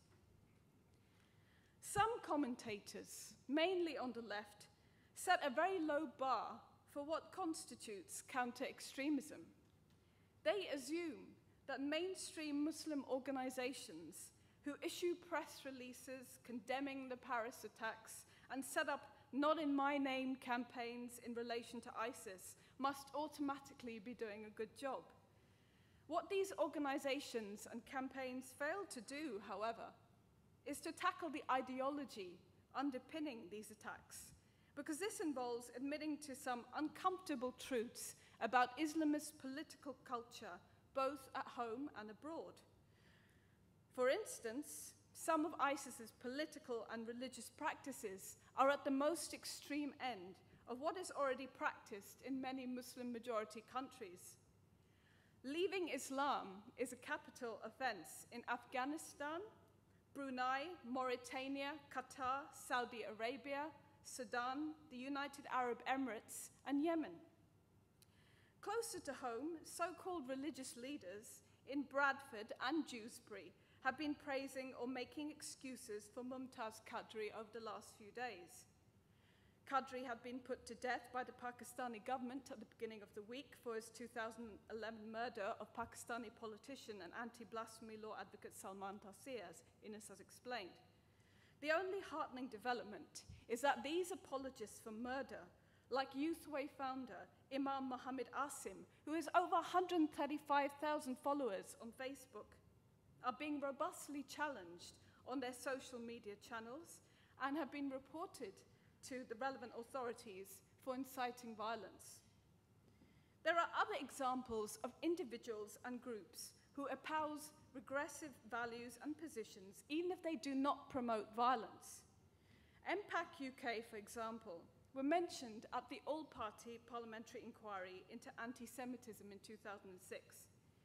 Some commentators, mainly on the left, set a very low bar for what constitutes counter-extremism. They assume that mainstream Muslim organizations who issue press releases condemning the Paris attacks and set up not in my name campaigns in relation to ISIS must automatically be doing a good job. What these organizations and campaigns fail to do, however, is to tackle the ideology underpinning these attacks, because this involves admitting to some uncomfortable truths about Islamist political culture, both at home and abroad. For instance, some of ISIS's political and religious practices are at the most extreme end of what is already practiced in many Muslim-majority countries. Leaving Islam is a capital offense in Afghanistan, Brunei, Mauritania, Qatar, Saudi Arabia, Sudan, the United Arab Emirates, and Yemen. Closer to home, so-called religious leaders in Bradford and Dewsbury have been praising or making excuses for Mumtaz Qadri over the last few days. Qadri had been put to death by the Pakistani government at the beginning of the week for his two thousand eleven murder of Pakistani politician and anti-blasphemy law advocate Salman Taseer, as Ines has explained. The only heartening development is that these apologists for murder, like Youthway founder Imam Mohammed Asim, who has over one hundred thirty-five thousand followers on Facebook, are being robustly challenged on their social media channels and have been reported to the relevant authorities for inciting violence. There are other examples of individuals and groups who espouse regressive values and positions, even if they do not promote violence. M PAC U K, for example, were mentioned at the all-party parliamentary inquiry into anti-Semitism in two thousand six.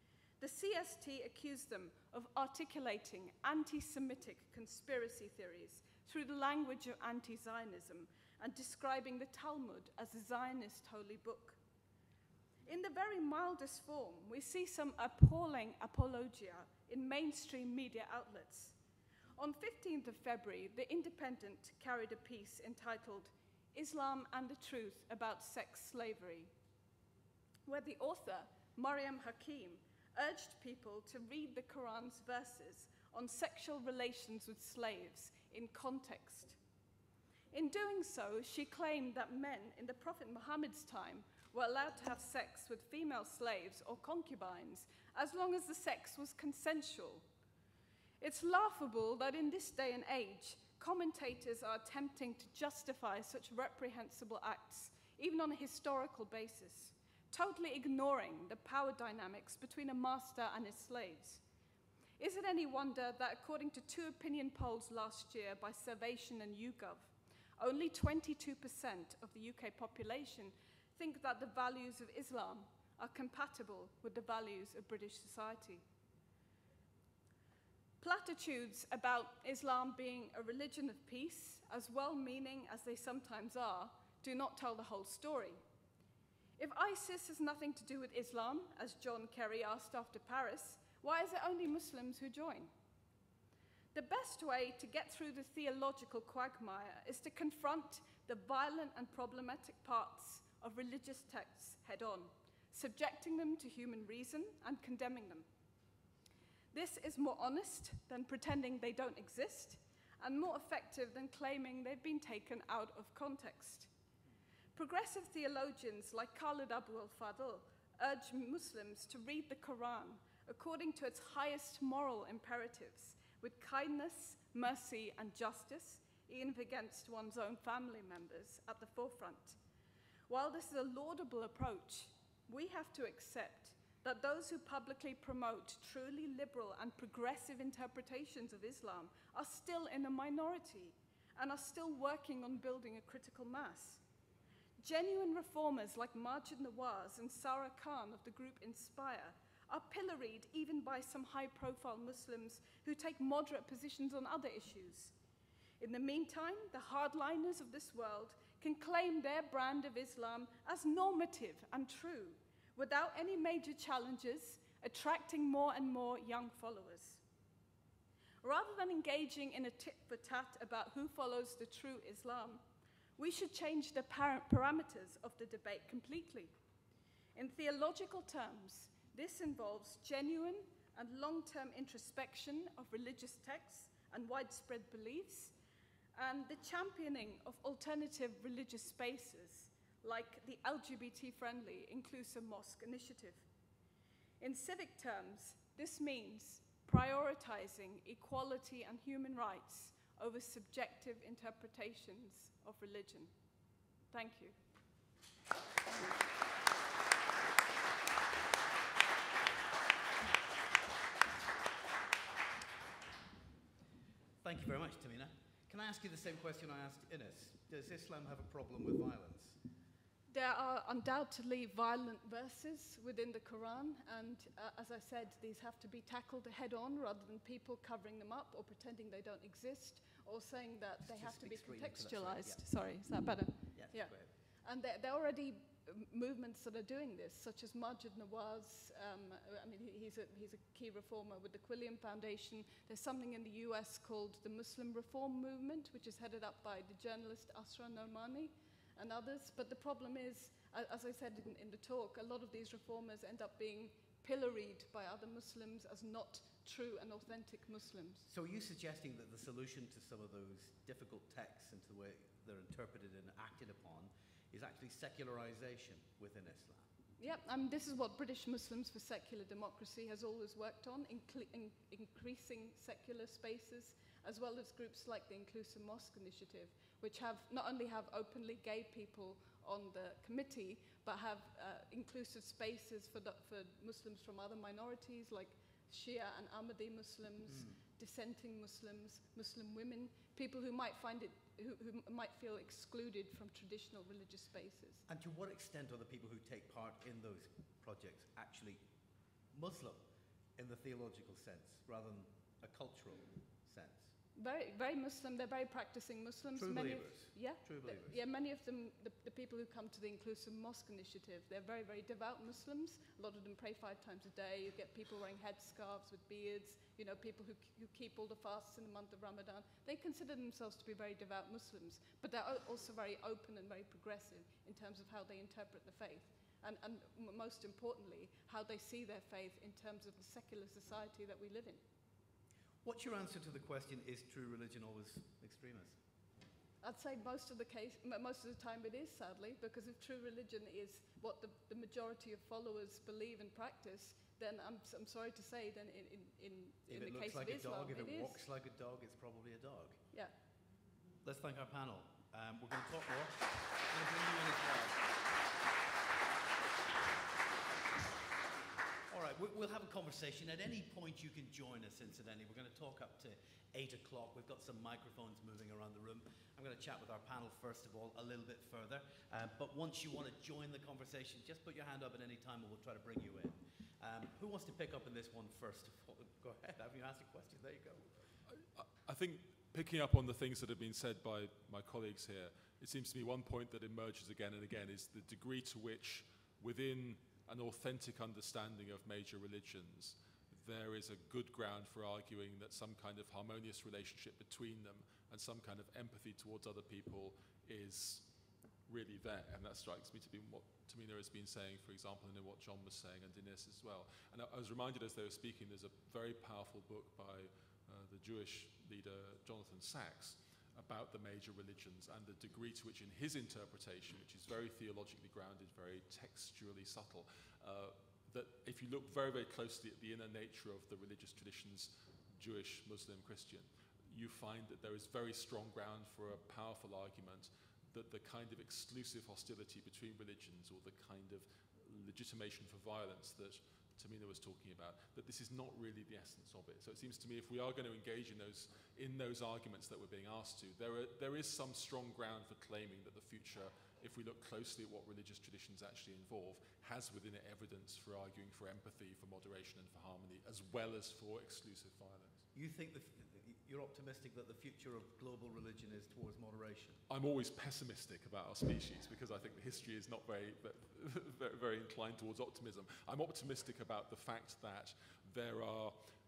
the C S T accused them of articulating anti-Semitic conspiracy theories through the language of anti-Zionism and describing the Talmud as a Zionist holy book. In the very mildest form, we see some appalling apologia in mainstream media outlets. On fifteenth of February, The Independent carried a piece entitled Islam and the Truth About Sex Slavery, where the author, Mariam Hakim, urged people to read the Quran's verses on sexual relations with slaves in context. In doing so, she claimed that men in the Prophet Muhammad's time were allowed to have sex with female slaves or concubines as long as the sex was consensual. It's laughable that in this day and age, commentators are attempting to justify such reprehensible acts, even on a historical basis, totally ignoring the power dynamics between a master and his slaves. Is it any wonder that according to two opinion polls last year by Salvation and YouGov, only twenty-two percent of the U K population think that the values of Islam are compatible with the values of British society? Platitudes about Islam being a religion of peace, as well-meaning as they sometimes are, do not tell the whole story. If ISIS has nothing to do with Islam, as John Kerry asked after Paris, why is it only Muslims who join? The best way to get through the theological quagmire is to confront the violent and problematic parts of religious texts head-on, subjecting them to human reason and condemning them. This is more honest than pretending they don't exist, and more effective than claiming they've been taken out of context. Progressive theologians like Khalid Abu al-Fadl urge Muslims to read the Quran according to its highest moral imperatives, with kindness, mercy, and justice, even against one's own family members, at the forefront. While this is a laudable approach, we have to accept that those who publicly promote truly liberal and progressive interpretations of Islam are still in a minority and are still working on building a critical mass. Genuine reformers like Majid Nawaz and Sarah Khan of the group Inspire are pilloried even by some high-profile Muslims who take moderate positions on other issues. In the meantime, the hardliners of this world can claim their brand of Islam as normative and true, without any major challenges, attracting more and more young followers. Rather than engaging in a tit-for-tat about who follows the true Islam, we should change the parameters of the debate completely. In theological terms, this involves genuine and long-term introspection of religious texts and widespread beliefs, and the championing of alternative religious spaces, like the L G B T-friendly Inclusive Mosque Initiative. In civic terms, this means prioritizing equality and human rights over subjective interpretations of religion. Thank you. Thank you very much, Tehmina. Can I ask you the same question I asked Ines? Does Islam have a problem with violence? There are undoubtedly violent verses within the Quran, and uh, as I said, these have to be tackled head-on rather than people covering them up or pretending they don't exist or saying that they have to be contextualized. Sorry, is that better? Yes, yeah. great. And there, there are already movements that are doing this, such as Majid Nawaz. Um, I mean, he's a, he's a key reformer with the Quilliam Foundation. There's something in the U S called the Muslim Reform Movement, which is headed up by the journalist Asra Nomani and others. But the problem is, as I said in, in the talk, a lot of these reformers end up being pilloried by other Muslims as not true and authentic Muslims. So are you suggesting that the solution to some of those difficult texts and to the way they're interpreted and acted upon is actually secularization within Islam? Yeah, um, this is what British Muslims for Secular Democracy has always worked on, in increasing secular spaces, as well as groups like the Inclusive Mosque Initiative, which have not only have openly gay people on the committee, but have uh, inclusive spaces for, the, for Muslims from other minorities like Shia and Ahmadi Muslims, mm. dissenting Muslims, Muslim women, people who might find it, who, who might feel excluded from traditional religious spaces. And to what extent are the people who take part in those projects actually Muslim? in the theological sense rather than a cultural sense? Very, very Muslim. They're very practicing Muslims. True many believers. Of, yeah, True the- believers. yeah. Many of them, the, the people who come to the Inclusive Mosque Initiative, they're very, very devout Muslims. A lot of them pray five times a day. You get people wearing headscarves with beards. You know, people who, who keep all the fasts in the month of Ramadan. They consider themselves to be very devout Muslims, but they're al- also very open and very progressive in terms of how they interpret the faith. And, and m- most importantly, how they see their faith in terms of the secular society that we live in. What's your answer to the question, is true religion always extremist? I'd say most of the case, m- most of the time it is, sadly, because if true religion is what the, the majority of followers believe and practice, then I'm, s- I'm sorry to say, then in, in, in, If in it the looks case like of a Islam, dog, if it it is. walks like a dog, it's probably a dog. Yeah. Let's thank our panel. Um, we're going to talk more. I'm going to bring you in as well. All right, we- we'll have a conversation. At any point you can join us, incidentally. We're going to talk up to eight o'clock. We've got some microphones moving around the room. I'm going to chat with our panel, first of all, a little bit further. Uh, but once you want to join the conversation, just put your hand up at any time and we'll try to bring you in. Um, who wants to pick up in this one first? Go ahead. Have you asked a question? There you go. I think picking up on the things that have been said by my colleagues here, it seems to me one point that emerges again and again is the degree to which within an authentic understanding of major religions, there is a good ground for arguing that some kind of harmonious relationship between them and some kind of empathy towards other people is really there. And that strikes me to be what Tehmina has been saying, for example, and in what John was saying, and Dinis as well. And I, I was reminded as they were speaking, there's a very powerful book by uh, the Jewish leader Jonathan Sachs about the major religions and the degree to which in his interpretation, which is very theologically grounded, very textually subtle, uh, that if you look very, very closely at the inner nature of the religious traditions, Jewish, Muslim, Christian, you find that there is very strong ground for a powerful argument that the kind of exclusive hostility between religions or the kind of legitimation for violence that Tehmina was talking about, that this is not really the essence of it. So it seems to me if we are going to engage in those, in those arguments that we're being asked to, there, are, there is some strong ground for claiming that the future, if we look closely at what religious traditions actually involve, has within it evidence for arguing for empathy, for moderation and for harmony, as well as for exclusive violence. You think the, you're optimistic that the future of global religion is towards moderation? I'm always pessimistic about our species because I think the history is not very, very, very inclined towards optimism. I'm optimistic about the fact that there are,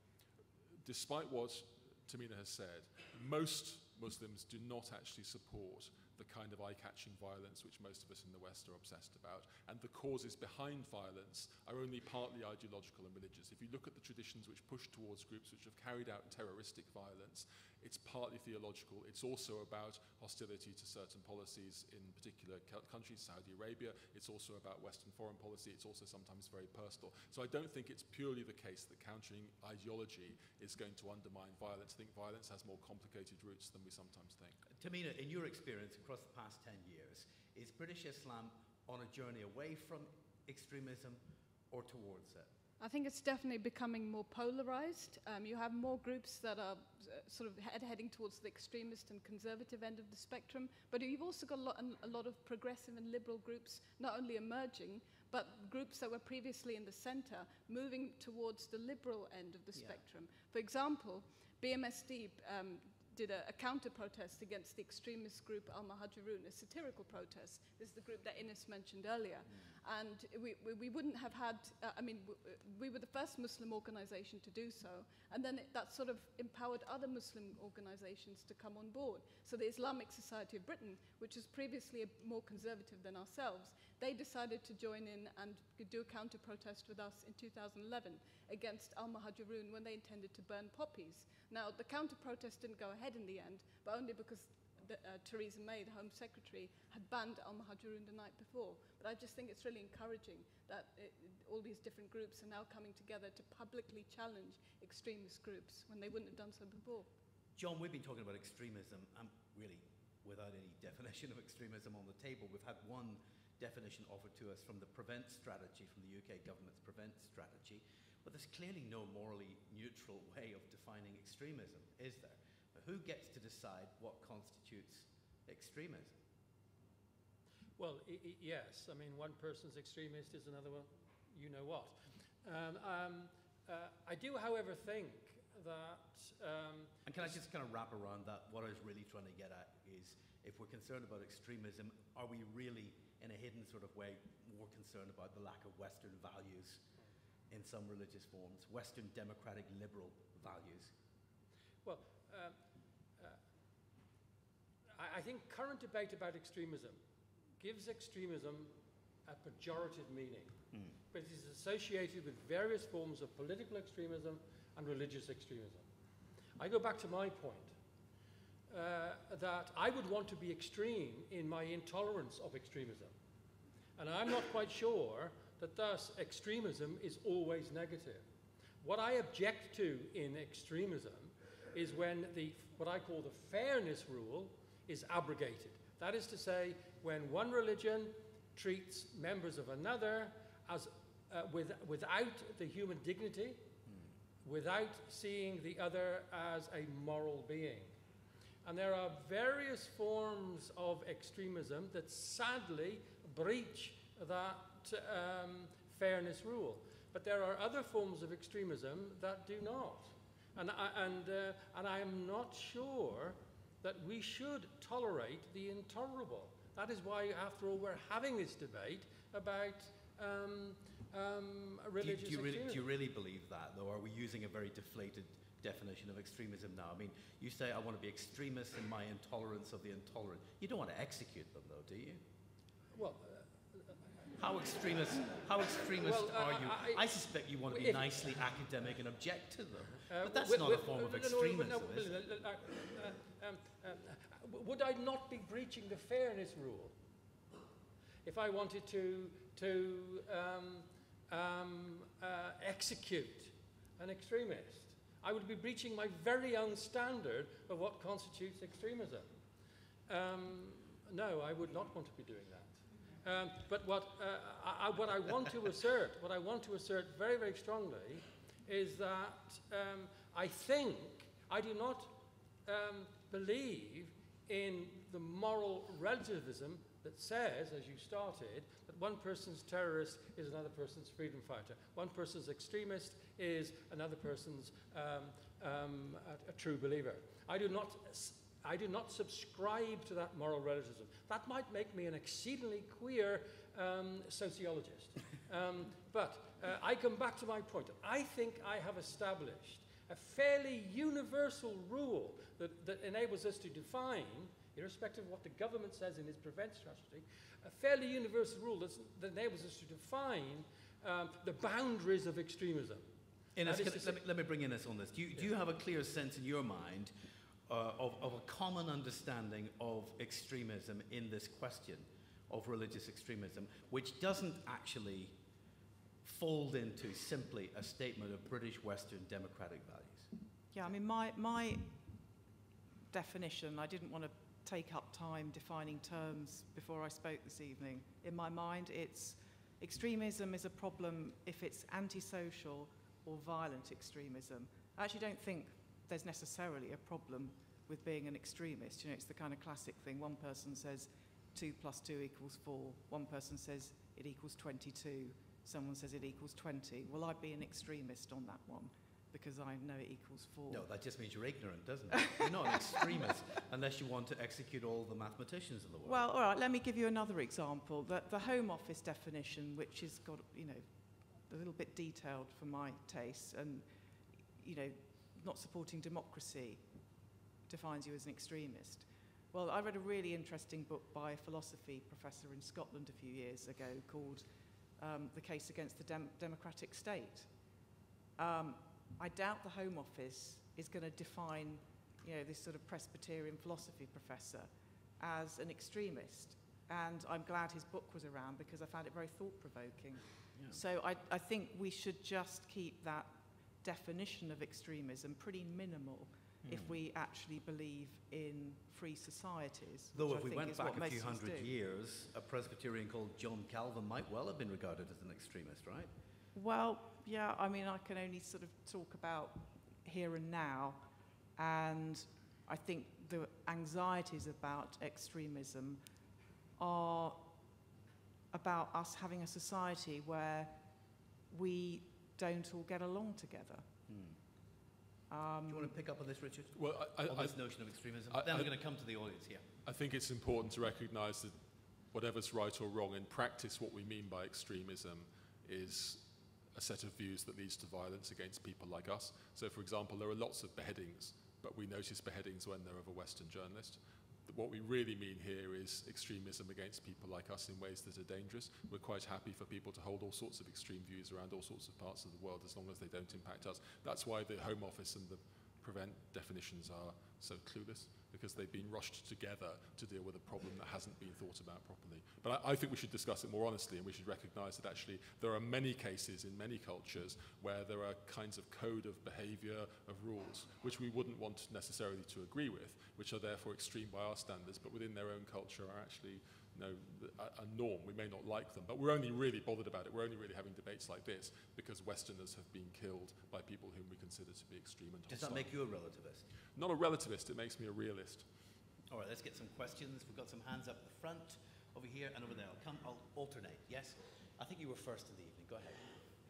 despite what Tehmina has said, most Muslims do not actually support the kind of eye-catching violence which most of us in the West are obsessed about, and the causes behind violence are only partly ideological and religious. If you look at the traditions which push towards groups which have carried out terroristic violence, it's partly theological. It's also about hostility to certain policies in particular countries, Saudi Arabia. It's also about Western foreign policy. It's also sometimes very personal. So I don't think it's purely the case that countering ideology is going to undermine violence. I think violence has more complicated roots than we sometimes think. Tehmina, in your experience across the past ten years, is British Islam on a journey away from extremism or towards it? I think it's definitely becoming more polarized. Um, you have more groups that are uh, sort of head heading towards the extremist and conservative end of the spectrum, but you've also got a lot, a lot of progressive and liberal groups not only emerging, but groups that were previously in the center moving towards the liberal end of the Yeah. spectrum. For example, B M S D um, did a, a counter-protest against the extremist group Al-Muhajirun, a satirical protest. This is the group that Ines mentioned earlier. Mm. And we, we, we wouldn't have had, uh, I mean, w we were the first Muslim organization to do so. And then it, that sort of empowered other Muslim organizations to come on board. So the Islamic Society of Britain, which was previously a, more conservative than ourselves, they decided to join in and do a counter-protest with us in two thousand eleven against Al-Muhajirun when they intended to burn poppies. Now, the counter-protest didn't go ahead in the end, but only because the, uh, Theresa May, the Home Secretary, had banned Al-Muhajirun the night before. But I just think it's really encouraging that it, all these different groups are now coming together to publicly challenge extremist groups when they wouldn't have done so before. John, we've been talking about extremism, and really, without any definition of extremism on the table, we've had one definition offered to us from the PREVENT strategy, from the U K government's PREVENT strategy. But there's clearly no morally neutral way of defining extremism, is there? But who gets to decide what constitutes extremism? Well, I I yes. I mean, one person's extremist is another one, you know what. Um, um, uh, I do, however, think that... Um, and can I just kind of wrap around that? What I was really trying to get at is, if we're concerned about extremism, are we really, in a hidden sort of way, more concerned about the lack of Western values in some religious forms, Western democratic liberal values? Well, uh, uh, I, I think current debate about extremism gives extremism a pejorative meaning, mm. but it is associated with various forms of political extremism and religious extremism. I go back to my point, uh, that I would want to be extreme in my intolerance of extremism. And I'm not quite sure that thus extremism is always negative. What I object to in extremism is when the, what I call the fairness rule is abrogated. That is to say, when one religion treats members of another as, uh, with, without the human dignity, mm. without seeing the other as a moral being. And there are various forms of extremism that sadly breach that um, fairness rule. But there are other forms of extremism that do not. And I, and, uh, and I am not sure that we should tolerate the intolerable. That is why, after all, we're having this debate about um, um, religious do you, do, you really, extremism. do you really believe that, though? Are we using a very deflated definition of extremism now? I mean, you say, I want to be extremist in my intolerance of the intolerant. You don't want to execute them, though, do you? Well, How extremist, how extremist well, uh, are you? I, I suspect you want to be if, nicely academic and object to them. Uh, but that's with, not with, a form uh, of no, no, extremism, no, is it? uh, uh, um, uh, would I not be breaching the fairness rule if I wanted to, to um, um, uh, execute an extremist? I would be breaching my very own standard of what constitutes extremism. Um, no, I would not want to be doing that. Um, but what, uh, I, what I want to assert, what I want to assert very, very strongly is that um, I think, I do not um, believe in the moral relativism that says, as you started, that one person's terrorist is another person's freedom fighter. One person's extremist is another person's um, um, a, a true believer. I do not I do not subscribe to that moral relativism. That might make me an exceedingly queer um, sociologist. Um, but uh, I come back to my point. I think I have established a fairly universal rule that, that enables us to define, irrespective of what the government says in its prevent strategy, a fairly universal rule that's, that enables us to define um, the boundaries of extremism. Ines, can, let, me, let me bring Ines on this. Do you, yeah. do you have a clear sense in your mind Uh, of, of a common understanding of extremism in this question of religious extremism, which doesn't actually fold into simply a statement of British Western democratic values? Yeah, I mean, my, my definition, I didn't want to take up time defining terms before I spoke this evening. In my mind, it's extremism is a problem if it's antisocial or violent extremism. I actually don't think there's necessarily a problem with being an extremist. You know, it's the kind of classic thing. One person says two plus two equals four. One person says it equals twenty-two. Someone says it equals twenty. Well, I'd be an extremist on that one because I know it equals four. No, that just means you're ignorant, doesn't it? You're not an extremist unless you want to execute all the mathematicians in the world. Well, all right, let me give you another example. The, the Home Office definition, which has got, you know, a little bit detailed for my tastes, and, you know, not supporting democracy defines you as an extremist. Well, I read a really interesting book by a philosophy professor in Scotland a few years ago called um, The Case Against the Dem- Democratic State. Um, I doubt the Home Office is going to define, you know, this sort of Presbyterian philosophy professor as an extremist. And I'm glad his book was around because I found it very thought-provoking. Yeah. So I, I think we should just keep that definition of extremism pretty minimal mm. if we actually believe in free societies. Though if I we think went back a few hundred do. years, a Presbyterian called John Calvin might well have been regarded as an extremist, right? Well, yeah, I mean, I can only sort of talk about here and now, and I think the anxieties about extremism are about us having a society where we don't all get along together. Hmm. Um, Do you want to pick up on this, Richard? Well, I, I, on this I, notion of extremism? I, then I, we're going to come to the audience here. I think it's important to recognise that whatever's right or wrong, in practice what we mean by extremism is a set of views that leads to violence against people like us. So, for example, there are lots of beheadings, but we notice beheadings when they're of a Western journalist. What we really mean here is extremism against people like us in ways that are dangerous. We're quite happy for people to hold all sorts of extreme views around all sorts of parts of the world as long as they don't impact us. That's why the Home Office and the Prevent definitions are so clueless, because they've been rushed together to deal with a problem that hasn't been thought about properly. But I, I think we should discuss it more honestly, and we should recognise that actually there are many cases in many cultures where there are kinds of code of behaviour, of rules, which we wouldn't want necessarily to agree with, which are therefore extreme by our standards, but within their own culture are actually you know, a, a norm. We may not like them, but we're only really bothered about it. We're only really having debates like this because Westerners have been killed by people whom we consider to be extreme and hostile. Does that make you a relativist? Not a relativist, it makes me a realist. All right, let's get some questions. We've got some hands up the front, over here and over there. I'll come, I'll alternate, yes? I think you were first in the evening, go ahead.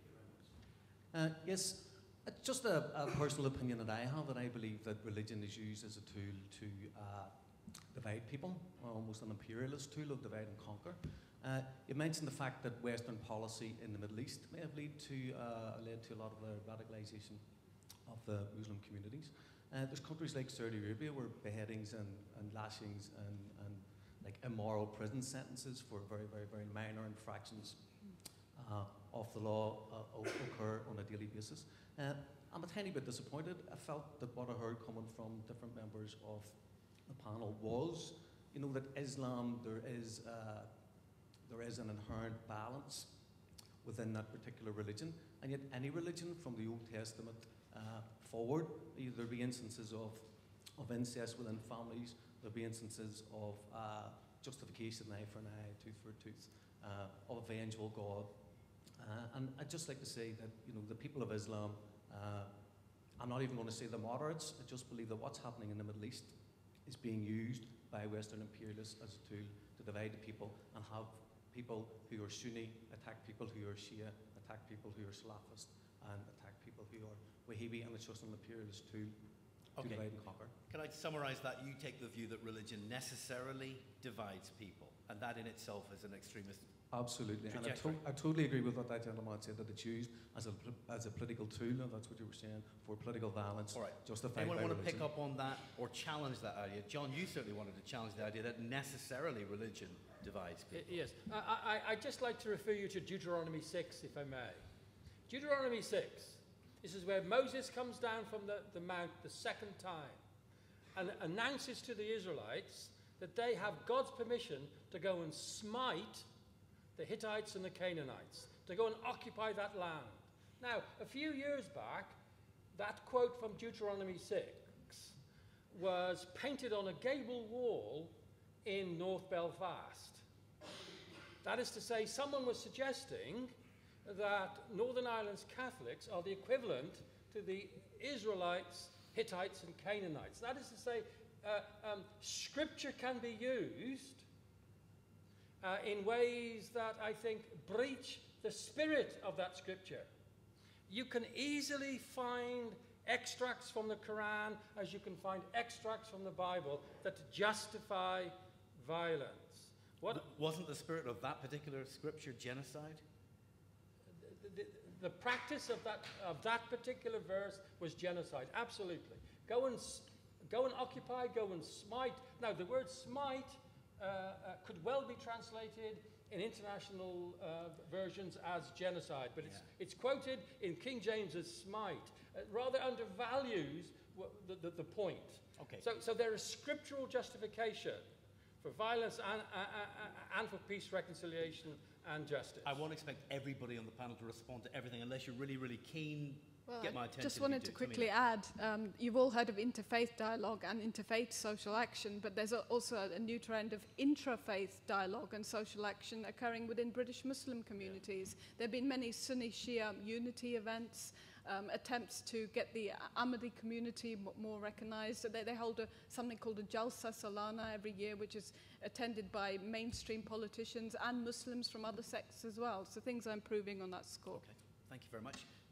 Uh, yes, uh, just a, a personal opinion that I have, that I believe that religion is used as a tool to uh, divide people, almost an imperialist tool of divide and conquer. Uh, you mentioned the fact that Western policy in the Middle East may have led to, uh, led to a lot of the radicalisation of the Muslim communities. Uh, there's countries like Saudi Arabia where beheadings and, and lashings and, and like immoral prison sentences for very, very, very minor infractions uh, of the law uh, occur on a daily basis. Uh, I'm a tiny bit disappointed. I felt that what I heard coming from different members of the panel was, you know, that Islam, there is, uh, there is an inherent balance within that particular religion, and yet any religion from the Old Testament uh, forward, there'll be instances of, of incest within families, there'll be instances of uh, justification, eye for an eye, tooth for a tooth, uh, of a vengeful God. Uh, and I'd just like to say that, you know, the people of Islam, uh, I'm not even going to say the moderates, I just believe that what's happening in the Middle East is being used by Western imperialists as a tool to divide the people and have people who are Sunni attack people who are Shia, attack people who are Salafist, and attack people who are Wahhabi, and it's just an imperialist tool to Okay. divide and conquer. Can I summarise that? You take the view that religion necessarily divides people, and that in itself is an extremist. Absolutely, and I, to Trajectory. I totally agree with what that gentleman said, that it's used as a, as a political tool, and that's what you were saying, for political violence, All right. justified Anyone by want to religion. pick up on that or challenge that idea? John, you certainly wanted to challenge the idea that necessarily religion divides Y- people. Yes, I, I, I'd just like to refer you to Deuteronomy six, if I may. Deuteronomy six, this is where Moses comes down from the, the mount the second time and announces to the Israelites that they have God's permission to go and smite the Hittites and the Canaanites, to go and occupy that land. Now, a few years back, that quote from Deuteronomy six was painted on a gable wall in North Belfast. That is to say, someone was suggesting that Northern Ireland's Catholics are the equivalent to the Israelites, Hittites, and Canaanites. That is to say, uh, um, Scripture can be used uh, in ways that I think breach the spirit of that Scripture. You can easily find extracts from the Quran, as you can find extracts from the Bible, that justify violence. What Wasn't the spirit of that particular scripture genocide? the, the, the practice of that, of that particular verse was genocide, absolutely. Go and, s- go and occupy, go and smite. Now, the word smite uh, uh, could well be translated in international uh, versions as genocide, but it's, Yeah. it's quoted in King James as smite. Uh, rather undervalues w- the, the, the point. Okay. So, so there is scriptural justification for violence and, uh, uh, and for peace, reconciliation, and justice. I won't expect everybody on the panel to respond to everything unless you're really, really keen. Well, Get my I attention. just if wanted you to do. quickly Tehmina. add, um, you've all heard of interfaith dialogue and interfaith social action, but there's a, also a new trend of intrafaith dialogue and social action occurring within British Muslim communities. There have been many Sunni Shia unity events, um, attempts to get the Ahmadi community m- more recognised. They, they hold a, something called a Jalsa Salana every year, which is attended by mainstream politicians and Muslims from other sects as well. So things are improving on that score. Okay, thank you very much.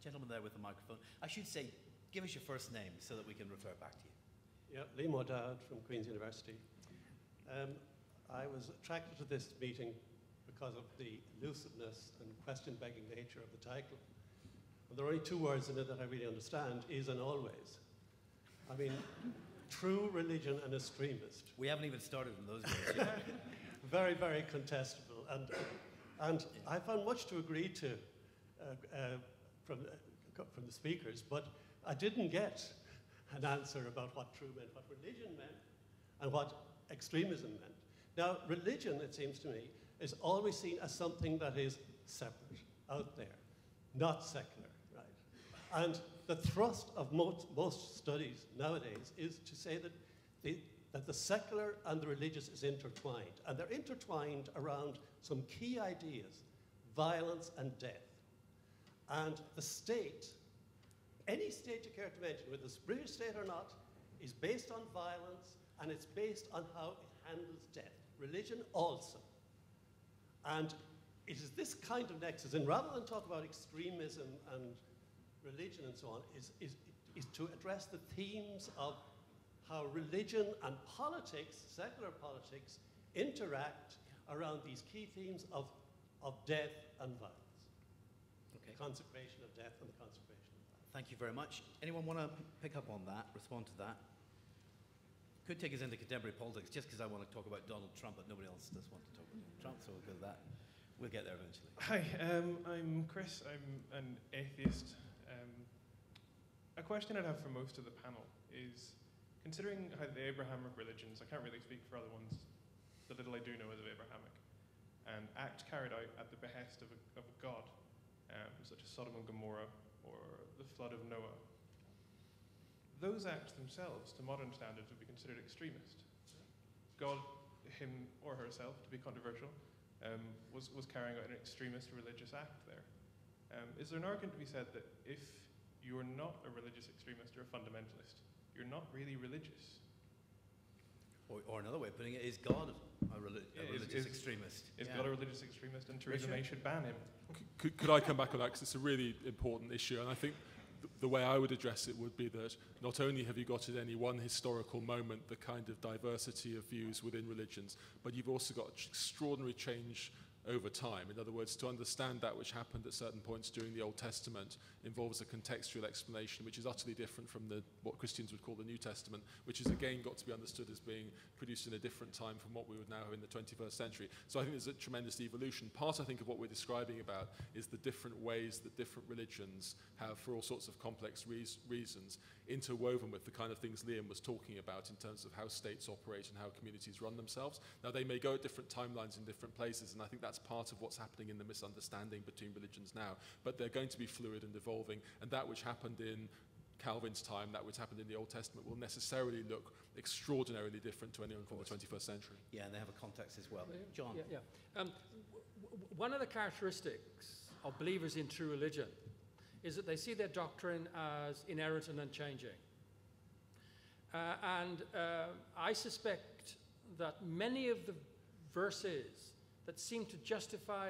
Gentleman there with the microphone. I should say, give us your first name so that we can refer back to you. Yeah, Liam O'Dowd from Queen's University. Um, I was attracted to this meeting because of the elusiveness and question-begging nature of the title. And there are only two words in it that I really understand, is and always. I mean, true religion and extremist. We haven't even started in those words yet. Very, very contestable. And, and I found much to agree to uh, uh, from, uh, from the speakers, but I didn't get an answer about what true meant, what religion meant, and what extremism meant. Now, religion, it seems to me, is always seen as something that is separate, out there, not secular, right? And the thrust of most, most studies nowadays is to say that the, that the secular and the religious is intertwined, and they're intertwined around some key ideas, violence and death. And the state, any state you care to mention, whether it's British state or not, is based on violence, and it's based on how it handles death. Religion also. And it is this kind of nexus, and rather than talk about extremism and religion and so on, is, is, is to address the themes of how religion and politics, secular politics, interact around these key themes of, of death and violence. Okay. Consecration of death and the consecration of violence. Thank you very much. Anyone want to pick up on that, respond to that? Could take us into contemporary politics just because I want to talk about Donald Trump, but nobody else does want to talk about Donald Trump, so we'll go with that. We'll get there eventually. Hi, um, I'm Chris. I'm an atheist. Um, a question I'd have for most of the panel is, considering how the Abrahamic religions, I can't really speak for other ones, the little I do know is of Abrahamic, and act carried out at the behest of a, of a god, um, such as Sodom and Gomorrah or the flood of Noah. Those acts themselves, to modern standards, would be considered extremist. God, him or herself, to be controversial, um, was, was carrying out an extremist religious act there. Um, is there an argument to be said that if you're not a religious extremist, you're a fundamentalist, you're not really religious? Or, or another way of putting it, is God a, reli a Is- religious is- extremist? Is Yeah. God a religious extremist, and Theresa Richard? May should ban him? Could, could I come back on that, because it's a really important issue, and I think th the way I would address it would be that not only have you got at any one historical moment the kind of diversity of views within religions, but you've also got extraordinary change over time. In other words, to understand that which happened at certain points during the Old Testament involves a contextual explanation which is utterly different from the, what Christians would call the New Testament, which is again got to be understood as being produced in a different time from what we would now have in the twenty-first century. So I think there's a tremendous evolution. Part, I think, of what we're describing about is the different ways that different religions have, for all sorts of complex reas reasons, interwoven with the kind of things Liam was talking about in terms of how states operate and how communities run themselves. Now, they may go at different timelines in different places, and I think that's part of what's happening in the misunderstanding between religions now, but they're going to be fluid and evolving, and that which happened in Calvin's time, that which happened in the Old Testament, will necessarily look extraordinarily different to anyone from the twenty-first century. Yeah, and they have a context as well. John? Yeah, yeah. Um, w w one of the characteristics of believers in true religion is that they see their doctrine as inerrant and unchanging. Uh, and uh, I suspect that many of the verses that seem to justify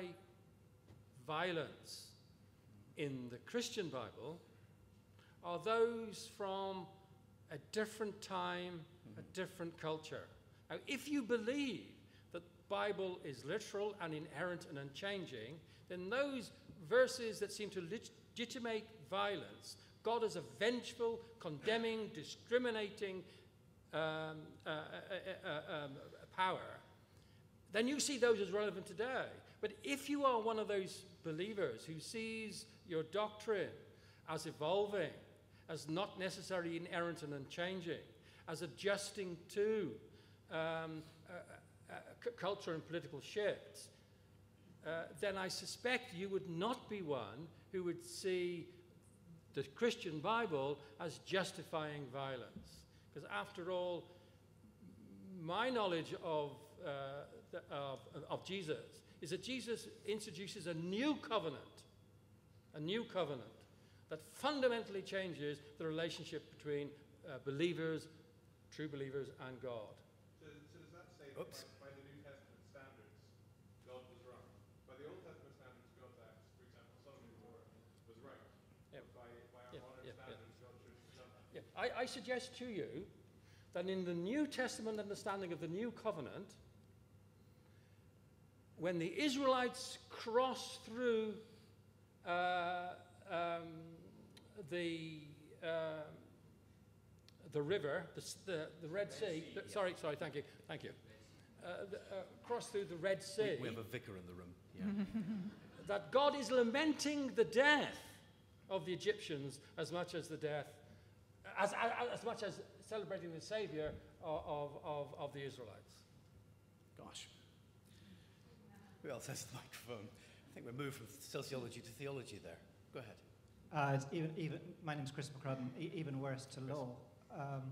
violence in the Christian Bible are those from a different time, mm-hmm. a different culture. Now, if you believe that the Bible is literal and inerrant and unchanging, then those verses that seem to legitimate violence, God as a vengeful, condemning, discriminating um, uh, uh, uh, um, power, then you see those as relevant today. But if you are one of those believers who sees your doctrine as evolving, as not necessarily inerrant and unchanging, as adjusting to um, uh, uh, culture and political shifts, uh, then I suspect you would not be one who would see the Christian Bible as justifying violence. Because after all, my knowledge of, uh, the, of, of Jesus is that Jesus introduces a new covenant, a new covenant that fundamentally changes the relationship between uh, believers, true believers, and God. So, so does that say Oops. that by, by the New Testament standards, God was wrong? By the Old Testament standards, God's acts, for example, Sodom and Gomorrah, was right. Yeah. I, I suggest to you that in the New Testament understanding of the New Covenant, when the Israelites cross through uh, um, the uh, the river, the, the, the Red, Red Sea, sea the, yeah. sorry, sorry, thank you, thank you, uh, the, uh, cross through the Red Sea. We, we have a vicar in the room, yeah. That God is lamenting the death of the Egyptians as much as the death, as, as, as much as celebrating the Savior of, of, of the Israelites. Gosh. Who else has the microphone? I think we moved from sociology to theology there. Go ahead. Uh, it's even, even, my name's Chris McCrudden, e even worse to law. Um,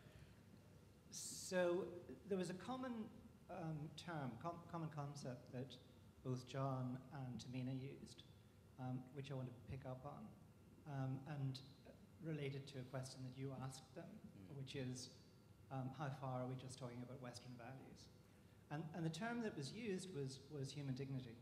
so there was a common um, term, com common concept that both John and Tehmina used, um, which I want to pick up on, um, and related to a question that you asked them, mm. which is, um, how far are we just talking about Western values? And, and the term that was used was, was human dignity.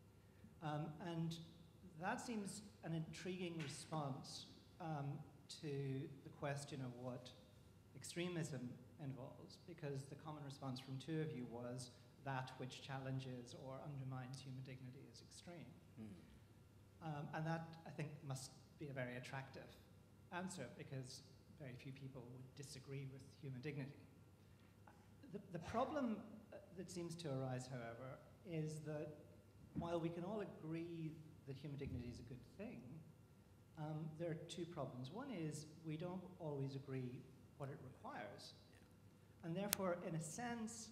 Um, and that seems an intriguing response um, to the question of what extremism involves, because the common response from two of you was that which challenges or undermines human dignity is extreme. Mm. Um, and that, I think, must be a very attractive answer, because very few people would disagree with human dignity. The, the problem that seems to arise, however, is that while we can all agree that human dignity is a good thing, um, there are two problems. One is we don't always agree what it requires. And therefore, in a sense,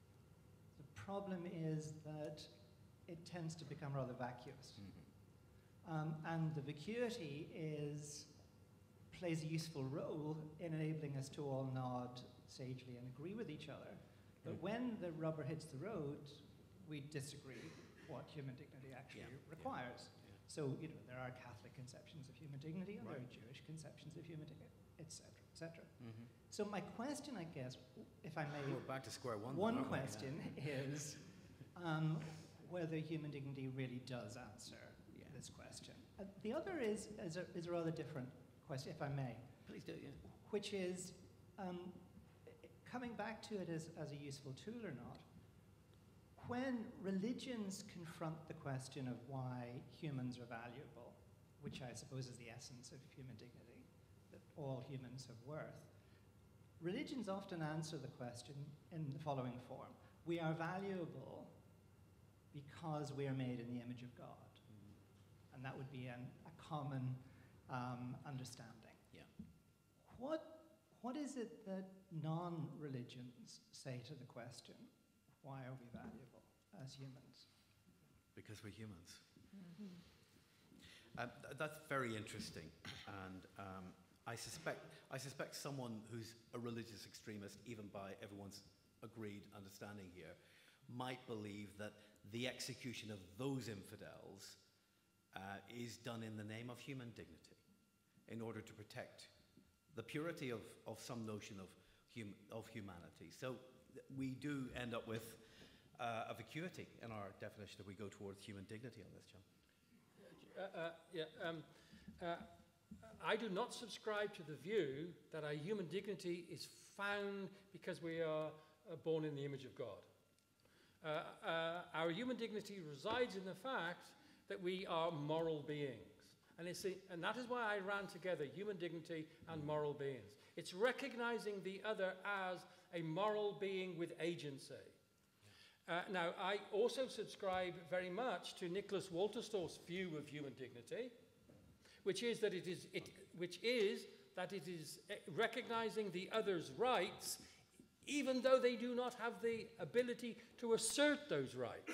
the problem is that it tends to become rather vacuous. Mm-hmm. um, and the vacuity is, plays a useful role in enabling us to all nod sagely and agree with each other. But mm-hmm. when the rubber hits the road, we disagree what human dignity actually yeah. requires. Yeah. Yeah. So, you know, there are Catholic conceptions of human dignity, and right. there are Jewish conceptions of human dignity, et cetera, et cetera. Mm-hmm. So my question, I guess, if I may... We're back to square one. One then, question yeah. is um, whether human dignity really does answer yeah. this question. Uh, the other is, is, a, is a rather different question, if I may. Please do, yeah. Which is, um, coming back to it as, as a useful tool or not, when religions confront the question of why humans are valuable, which I suppose is the essence of human dignity, that all humans have worth, religions often answer the question in the following form. We are valuable because we are made in the image of God. Mm. And that would be an, a common um, understanding. Yeah. What, what is it that non-religions say to the question, why are we valuable as humans? Because we're humans. Mm-hmm. um, th that's very interesting. And um, I suspect, I suspect someone who's a religious extremist, even by everyone's agreed understanding here, might believe that the execution of those infidels uh, is done in the name of human dignity, in order to protect the purity of, of some notion of, hum of humanity. So we do end up with uh, a vacuity in our definition if we go towards human dignity on this, John. Uh, uh, yeah, um, uh, I do not subscribe to the view that our human dignity is found because we are uh, born in the image of God. Uh, uh, our human dignity resides in the fact that we are moral beings. And, it's the, and that is why I ran together human dignity and moral beings. It's recognizing the other as a moral being with agency. Uh, now, I also subscribe very much to Nicholas Wolterstorff's view of human dignity, which is that it is, it, which is that it is recognizing the other's rights, even though they do not have the ability to assert those rights.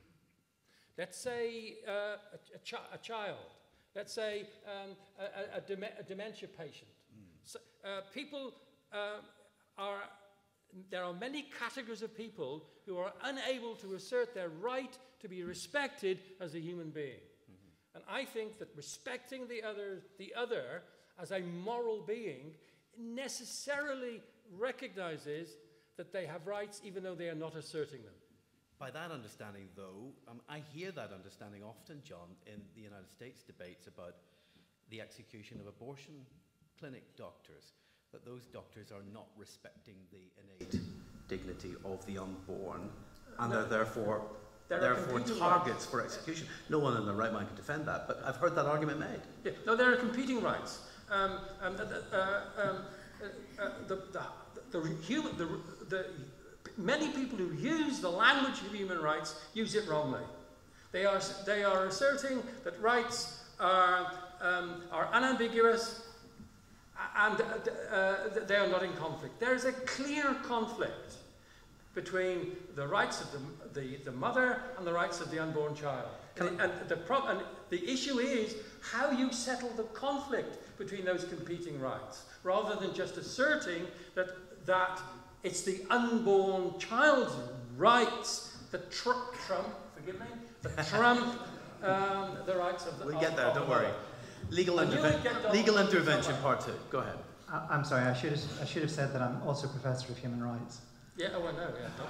Let's say uh, a, a, chi a child. Let's say um, a, a, dem a dementia patient. Mm. So, uh, people uh, are, there are many categories of people who are unable to assert their right to be respected as a human being. And I think that respecting the other, the other as a moral being necessarily recognizes that they have rights even though they are not asserting them. By that understanding, though, um, I hear that understanding often, John, in the United States debates about the execution of abortion clinic doctors. that those doctors are not respecting the innate dignity of the unborn, and No. are therefore, There are therefore competing targets rights. for execution. No one in their right mind can defend that, but I've heard that argument made. Yeah, no, there are competing rights. Um, um, uh, uh, um, uh, uh, the, the, the, human, the, the, many people who use the language of human rights use it wrongly. They are, they are asserting that rights are, um, are unambiguous and uh, uh, they are not in conflict. There is a clear conflict between the rights of the, the, the mother and the rights of the unborn child. And, and, the pro and the issue is how you settle the conflict between those competing rights, rather than just asserting that, that it's the unborn child's rights that tr trump, forgive me, that trump um, the rights of the We'll of, get there, of don't the worry. mother. Legal, interven legal intervention part two. Go ahead. I, I'm sorry, I should, have, I should have said that I'm also Professor of Human Rights. Yeah, oh, I know,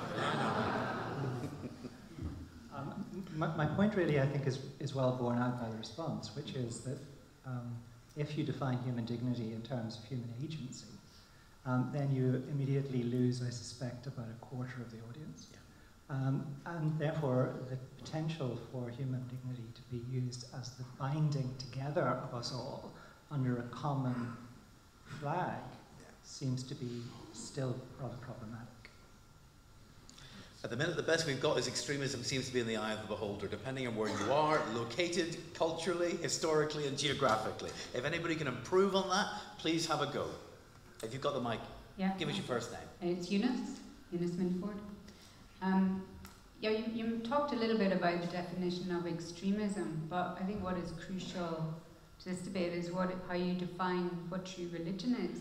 yeah. um, my, my point really, I think, is, is well borne out by the response, which is that um, if you define human dignity in terms of human agency, um, then you immediately lose, I suspect, about a quarter of the audience. Yeah. Um, and therefore, the potential for human dignity to be used as the binding together of us all under a common flag Yeah. seems to be still rather problematic. At the minute, the best we've got is extremism seems to be in the eye of the beholder, depending on where you are, located culturally, historically, and geographically. If anybody can improve on that, please have a go. If you've got the mic, yeah. Give us your first name. It's Eunice, Eunice Minford. Um, yeah, you, you talked a little bit about the definition of extremism, but I think what is crucial to this debate is what, how you define what true religion is.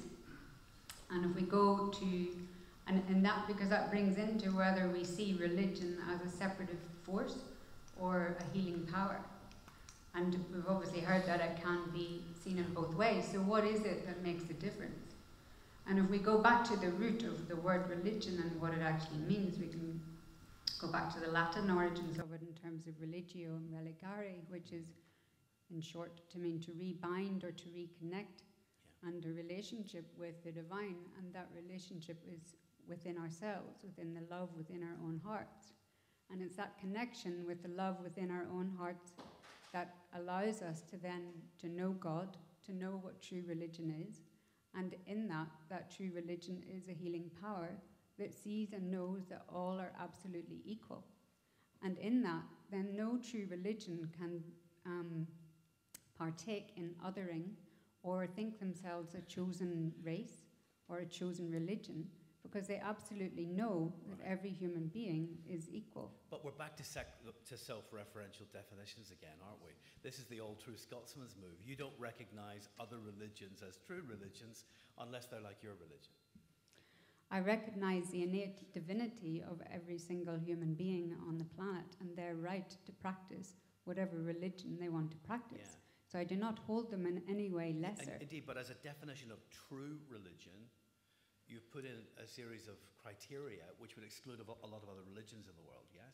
And if we go to, and, and that, because that brings into whether we see religion as a separative force or a healing power. And we've obviously heard that it can be seen in both ways. So what is it that makes the difference? And if we go back to the root of the word religion and what it actually means, we can go back to the Latin origins of it in terms of religio and religare, which is, in short, to mean to rebind or to reconnect, yeah. and a relationship with the divine. And that relationship is within ourselves, within the love within our own hearts. And it's that connection with the love within our own hearts that allows us to then to know God, to know what true religion is. And in that, that true religion is a healing power that sees and knows that all are absolutely equal. And in that, then no true religion can um, partake in othering or think themselves a chosen race or a chosen religion, because they absolutely know that right. every human being is equal. But we're back to, sec to self-referential definitions again, aren't we? This is the old true Scotsman's move. You don't recognise other religions as true religions unless they're like your religion. I recognise the innate divinity of every single human being on the planet and their right to practice whatever religion they want to practice. Yeah. So I do not hold them in any way lesser. And indeed, but as a definition of true religion, you've put in a series of criteria which would exclude a lot of other religions in the world, yes?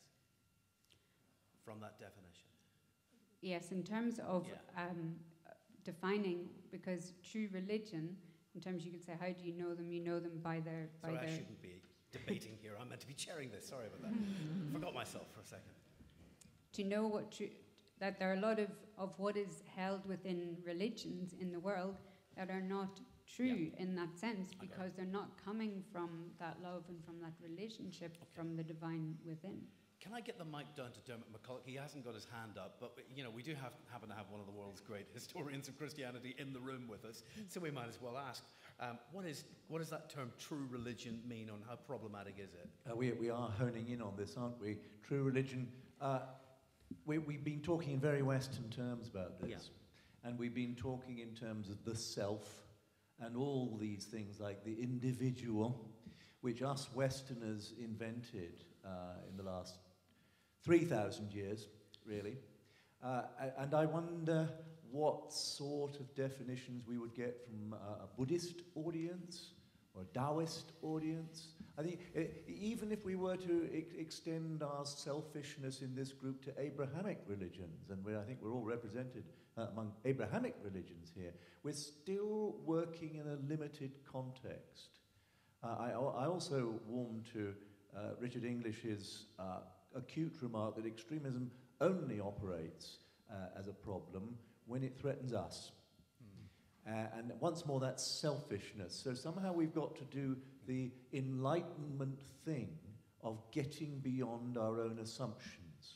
From that definition. Yes, in terms of yeah. um, defining, because true religion, in terms you could say, how do you know them? You know them by their... By Sorry, their I shouldn't be debating here. I'm meant to be chairing this. Sorry about that. Forgot myself for a second. To know what true... That there are a lot of, of what is held within religions in the world that are not true yeah. in that sense, because okay. they're not coming from that love and from that relationship okay. from the divine within. Can I get the mic down to Dermot McCulloch? He hasn't got his hand up, but you know we do have, happen to have one of the world's great historians of Christianity in the room with us, so we might as well ask, um, what, is, what does that term true religion mean, and how problematic is it? Uh, we, we are honing in on this, aren't we? True religion. Uh, we, we've been talking in very Western terms about this, yeah. and we've been talking in terms of the self, and all these things like the individual, which us Westerners invented uh, in the last three thousand years, really. Uh, and I wonder what sort of definitions we would get from uh, a Buddhist audience, or a Taoist audience. I think uh, even if we were to ex extend our selfishness in this group to Abrahamic religions, and we're, I think we're all represented uh, among Abrahamic religions here, we're still working in a limited context. Uh, I, I also warm to uh, Richard English's uh, acute remark that extremism only operates uh, as a problem when it threatens us. Uh, and once more, that's selfishness. So somehow we've got to do the enlightenment thing of getting beyond our own assumptions.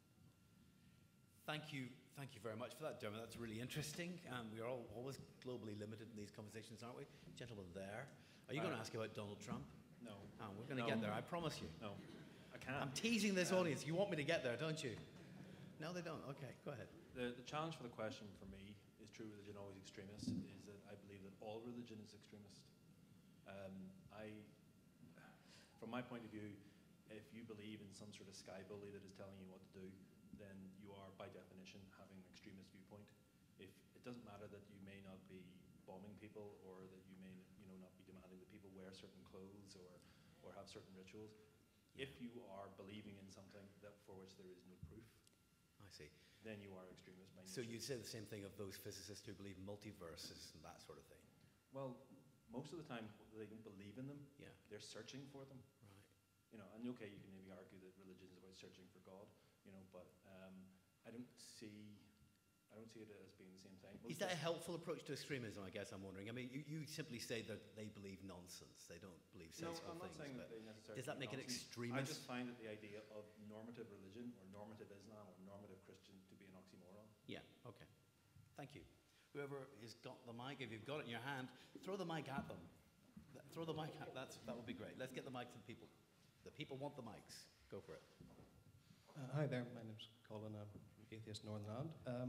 Thank you, thank you very much for that, Dermot. That's really interesting. Um, we are all always globally limited in these conversations, aren't we? Gentleman there. Are you uh, going to ask about Donald Trump? No. Oh, we're going to no. get there, I promise you. No, I can't. I'm teasing this um, audience. You want me to get there, don't you? No, they don't. Okay, go ahead. The, the challenge for the question for me, is true religion always extremist, is that I believe that all religion is extremist. Um, I, from my point of view, if you believe in some sort of sky bully that is telling you what to do, then you are by definition having an extremist viewpoint. If it doesn't matter that you may not be bombing people, or that you may you know not be demanding that people wear certain clothes or or have certain rituals, if you are believing in something that for which there is no proof, I see. then you are extremist by So nature. you'd say the same thing of those physicists who believe multiverses and that sort of thing? Well, most of the time they don't believe in them. Yeah. They're searching for them. Right. You know, and okay, you can maybe argue that religion is about searching for God, you know, but um, I don't see, I don't see it as being the same thing. Most Is that a helpful approach to extremism, I guess I'm wondering? I mean, you, you simply say that they believe nonsense. They don't believe sensible no, I'm not things. saying that they necessarily Does that make nonsense. it extremist? I just find that the idea of normative religion or normative Islam or normative Christian to be an oxymoron. Yeah, okay. Thank you. Whoever has got the mic, if you've got it in your hand, throw the mic at them. Th throw the mic at that's That would be great. Let's get the mic to the people. The people want the mics. Go for it. Uh, hi there, my name's Colin. I'm from Atheist Northern Ireland. Um,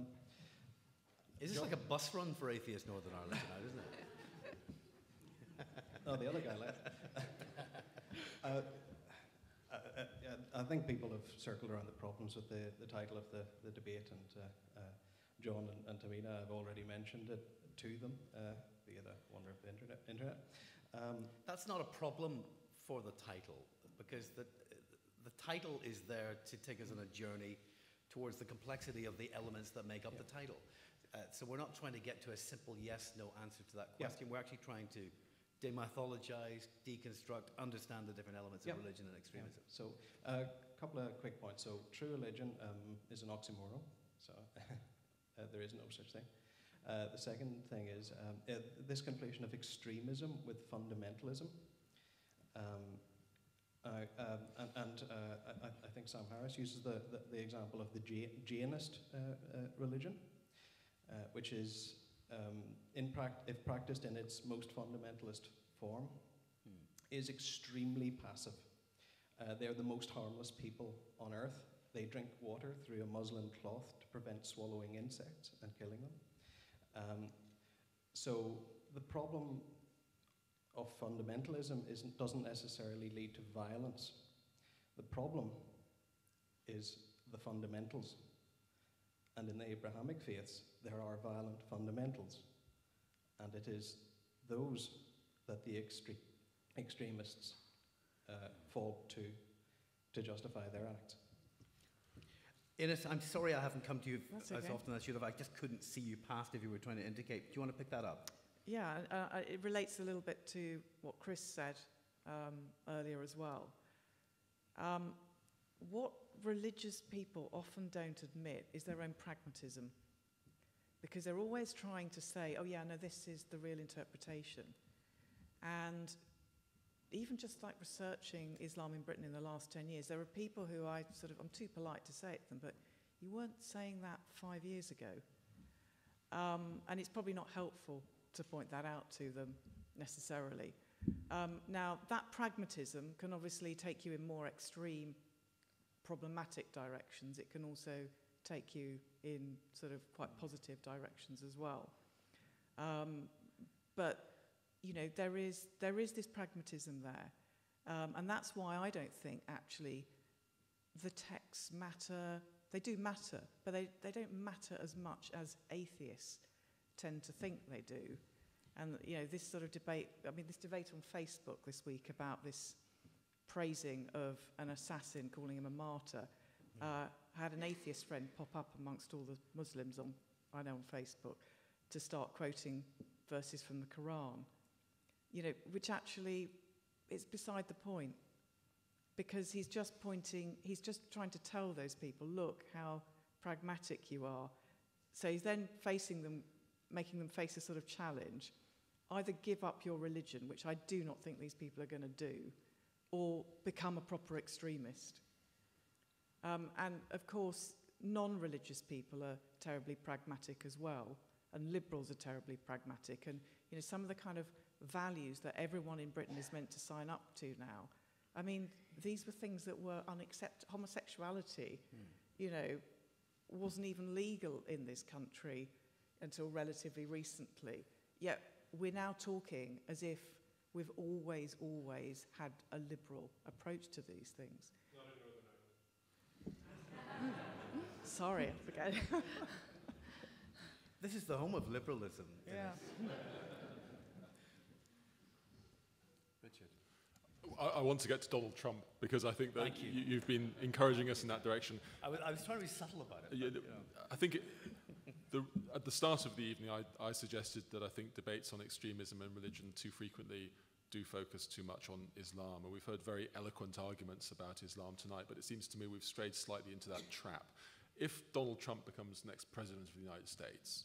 Is this John, like a bus run for Atheist Northern Ireland tonight, isn't it? Oh, the other guy left. uh, I, I, I think people have circled around the problems with the, the title of the, the debate, and uh, uh, John and, and Tehmina have already mentioned it to them uh, via the wonder of the internet. internet. Um, That's not a problem for the title, because the, the title is there to take us on a journey towards the complexity of the elements that make up yeah. the title. Uh, so we're not trying to get to a simple yes-no answer to that question. Yeah. We're actually trying to demythologize, deconstruct, understand the different elements yeah. of religion and extremism. Yeah. So a uh, couple of quick points. So true religion um, is an oxymoron. So uh, there is no such thing. Uh, the second thing is um, uh, this conflation of extremism with fundamentalism. Um, uh, um, and and uh, I, I think Sam Harris uses the, the, the example of the Jainist uh, uh, religion, uh, which is, um, in pract if practiced in its most fundamentalist form, hmm. is extremely passive. Uh, they're the most harmless people on earth. They drink water through a muslin cloth to prevent swallowing insects and killing them. Um, so the problem of fundamentalism isn't, doesn't necessarily lead to violence. The problem is the fundamentals. And in the Abrahamic faiths, there are violent fundamentals. And it is those that the extre extremists uh, fall to to justify their acts. Ines, I'm sorry I haven't come to you That's as okay. often as I should have. I just couldn't see you past if you were trying to indicate. Do you want to pick that up? Yeah, uh, it relates a little bit to what Chris said um, earlier as well. Um, what religious people often don't admit is their own pragmatism, because they're always trying to say, oh yeah, no, this is the real interpretation. And even just like researching Islam in Britain in the last ten years, there are people who I sort of, I'm too polite to say it to them, but you weren't saying that five years ago. Um, and it's probably not helpful to point that out to them necessarily. Um, now, that pragmatism can obviously take you in more extreme, problematic directions. It can also take you in sort of quite positive directions as well. Um, but, you know, there is, there is this pragmatism there. Um, and that's why I don't think, actually, the texts matter. They do matter, but they, they don't matter as much as atheists tend to think they do. And, you know, this sort of debate, I mean, this debate on Facebook this week about this praising of an assassin, calling him a martyr, uh, had an atheist friend pop up amongst all the Muslims on, I know, on Facebook, to start quoting verses from the Quran, you know, which actually is beside the point, because he's just pointing, he's just trying to tell those people, look how pragmatic you are. So he's then facing them, making them face a sort of challenge. Either give up your religion, which I do not think these people are going to do, or become a proper extremist. Um, and of course, non-religious people are terribly pragmatic as well, and liberals are terribly pragmatic. And you know, some of the kind of values that everyone in Britain is meant to sign up to now, I mean, these were things that were unacceptable. Homosexuality, mm. you know, wasn't even legal in this country until relatively recently. Yet we're now talking as if we've always, always had a liberal approach to these things. Not in Northern Ireland. Sorry, I forget. This is the home of liberalism. Yeah. Richard. I, I want to get to Donald Trump because I think that Thank you. you, you've been encouraging us in that direction. I was, I was trying to be subtle about it. Yeah, but, you know. I think it, the, at the start of the evening, I, I suggested that I think debates on extremism and religion too frequently do focus too much on Islam. And we've heard very eloquent arguments about Islam tonight, but it seems to me we've strayed slightly into that trap. If Donald Trump becomes next president of the United States,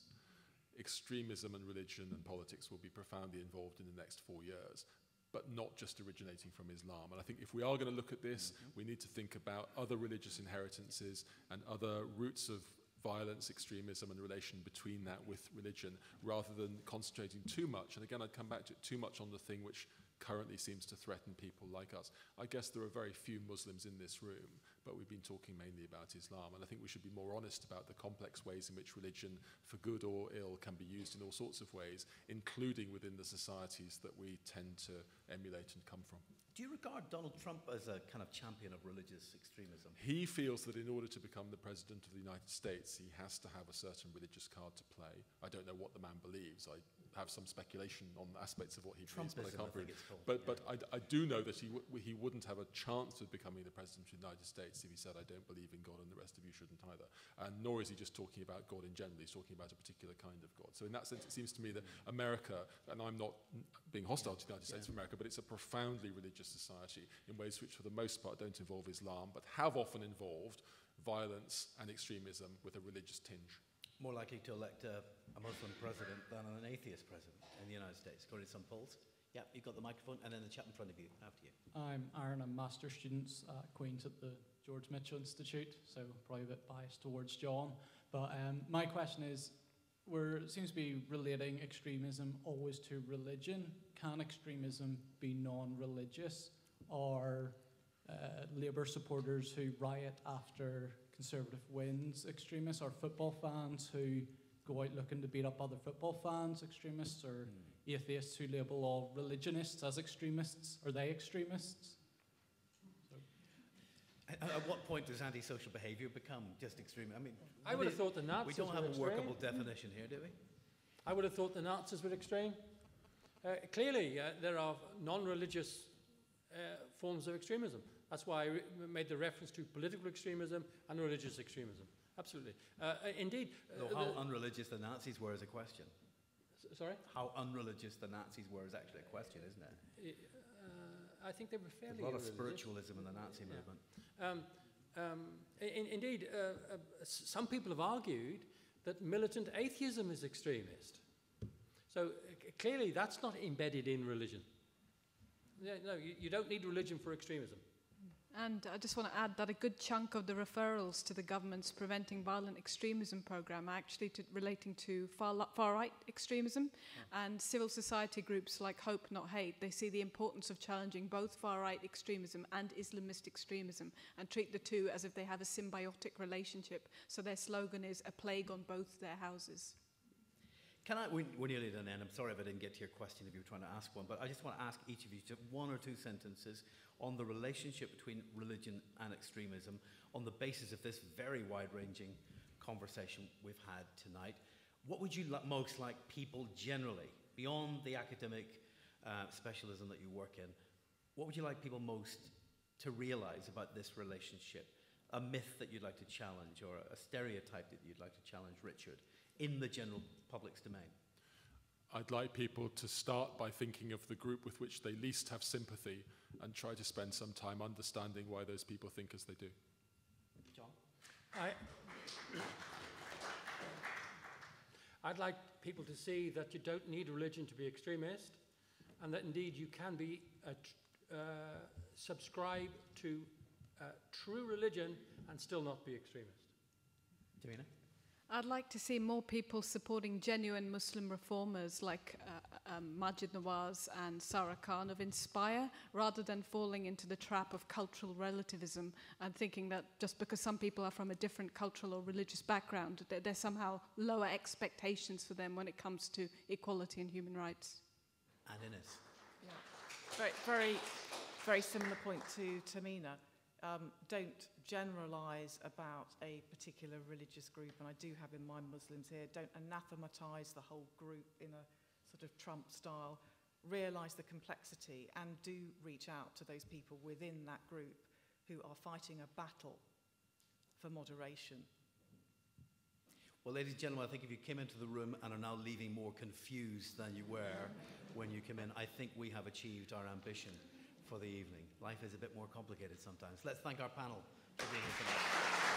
extremism and religion and politics will be profoundly involved in the next four years, but not just originating from Islam. And I think if we are going to look at this, mm-hmm. we need to think about other religious inheritances and other roots of violence, extremism, and relation between that with religion, rather than concentrating too much. And again, I'd come back to it too much on the thing which currently seems to threaten people like us. I guess there are very few Muslims in this room, but we've been talking mainly about Islam, and I think we should be more honest about the complex ways in which religion, for good or ill, can be used in all sorts of ways, including within the societies that we tend to emulate and come from. Do you regard Donald Trump as a kind of champion of religious extremism? He feels that in order to become the president of the United States, he has to have a certain religious card to play. I don't know what the man believes. I have some speculation on aspects of what he believes, but I can't prove it. But, but I, I do know that he, w he wouldn't have a chance of becoming the president of the United States if he said, I don't believe in God and the rest of you shouldn't either. And nor is he just talking about God in general, he's talking about a particular kind of God. So in that sense, it seems to me that America, and I'm not being hostile to the United States of America, but it's a profoundly religious society in ways which for the most part don't involve Islam, but have often involved violence and extremism with a religious tinge. More likely to elect a, a Muslim president than an atheist president in the United States, according to some polls. Yeah, you've got the microphone, and then the chat in front of you, after you. I'm Aaron, I'm master students at Queen's at the George Mitchell Institute, so probably a bit biased towards John. But um, my question is, we're, it seems to be relating extremism always to religion. Can extremism be non-religious? Or uh, Labour supporters who riot after Conservative wins extremists, or football fans who go out looking to beat up other football fans extremists, or mm. atheists who label all religionists as extremists? Are they extremists? So. At, at what point does antisocial behaviour become just extreme? I mean, I would have thought the Nazis we don't have were a extreme. workable definition here, do we? I would have thought the Nazis were extreme. Uh, clearly, uh, there are non-religious uh, forms of extremism. That's why I re made the reference to political extremism and religious extremism. Absolutely. Uh, indeed. So uh, how the unreligious the Nazis were is a question. S sorry? How unreligious the Nazis were is actually a question, isn't it? Uh, I think they were fairly There's a lot of religious. spiritualism in the Nazi yeah. movement. Um, um, in, indeed, uh, uh, some people have argued that militant atheism is extremist. So uh, clearly that's not embedded in religion. Yeah, no, you, you don't need religion for extremism. And I just want to add that a good chunk of the referrals to the government's Preventing Violent Extremism programme are actually to, relating to far, far-right extremism, yeah. and civil society groups like Hope Not Hate. They see the importance of challenging both far-right extremism and Islamist extremism and treat the two as if they have a symbiotic relationship. So their slogan is a plague on both their houses. Can I, we, we're nearly at an end. I'm sorry if I didn't get to your question if you were trying to ask one, but I just want to ask each of you just one or two sentences on the relationship between religion and extremism on the basis of this very wide-ranging conversation we've had tonight. What would you li most like people generally beyond the academic uh, specialism that you work in, what would you like people most to realize about this relationship? A myth that you'd like to challenge, or a stereotype that you'd like to challenge, Richard, in the general public's domain? I'd like people to start by thinking of the group with which they least have sympathy and try to spend some time understanding why those people think as they do. John? I, I'd like people to see that you don't need religion to be extremist, and that indeed you can be a tr- uh, subscribe to uh, true religion and still not be extremist. Tehmina? I'd like to see more people supporting genuine Muslim reformers like uh, um, Majid Nawaz and Sarah Khan of Inspire, rather than falling into the trap of cultural relativism and thinking that just because some people are from a different cultural or religious background, that there's somehow lower expectations for them when it comes to equality and human rights. And Ines? Yeah. Very, very, very similar point to Tehmina. Um, don't generalise about a particular religious group, and I do have in mind Muslims here. Don't anathematise the whole group in a sort of Trump style. Realise the complexity and do reach out to those people within that group who are fighting a battle for moderation. Well, ladies and gentlemen, I think if you came into the room and are now leaving more confused than you were when you came in, I think we have achieved our ambition for the evening. Life is a bit more complicated sometimes. Let's thank our panel for being here tonight.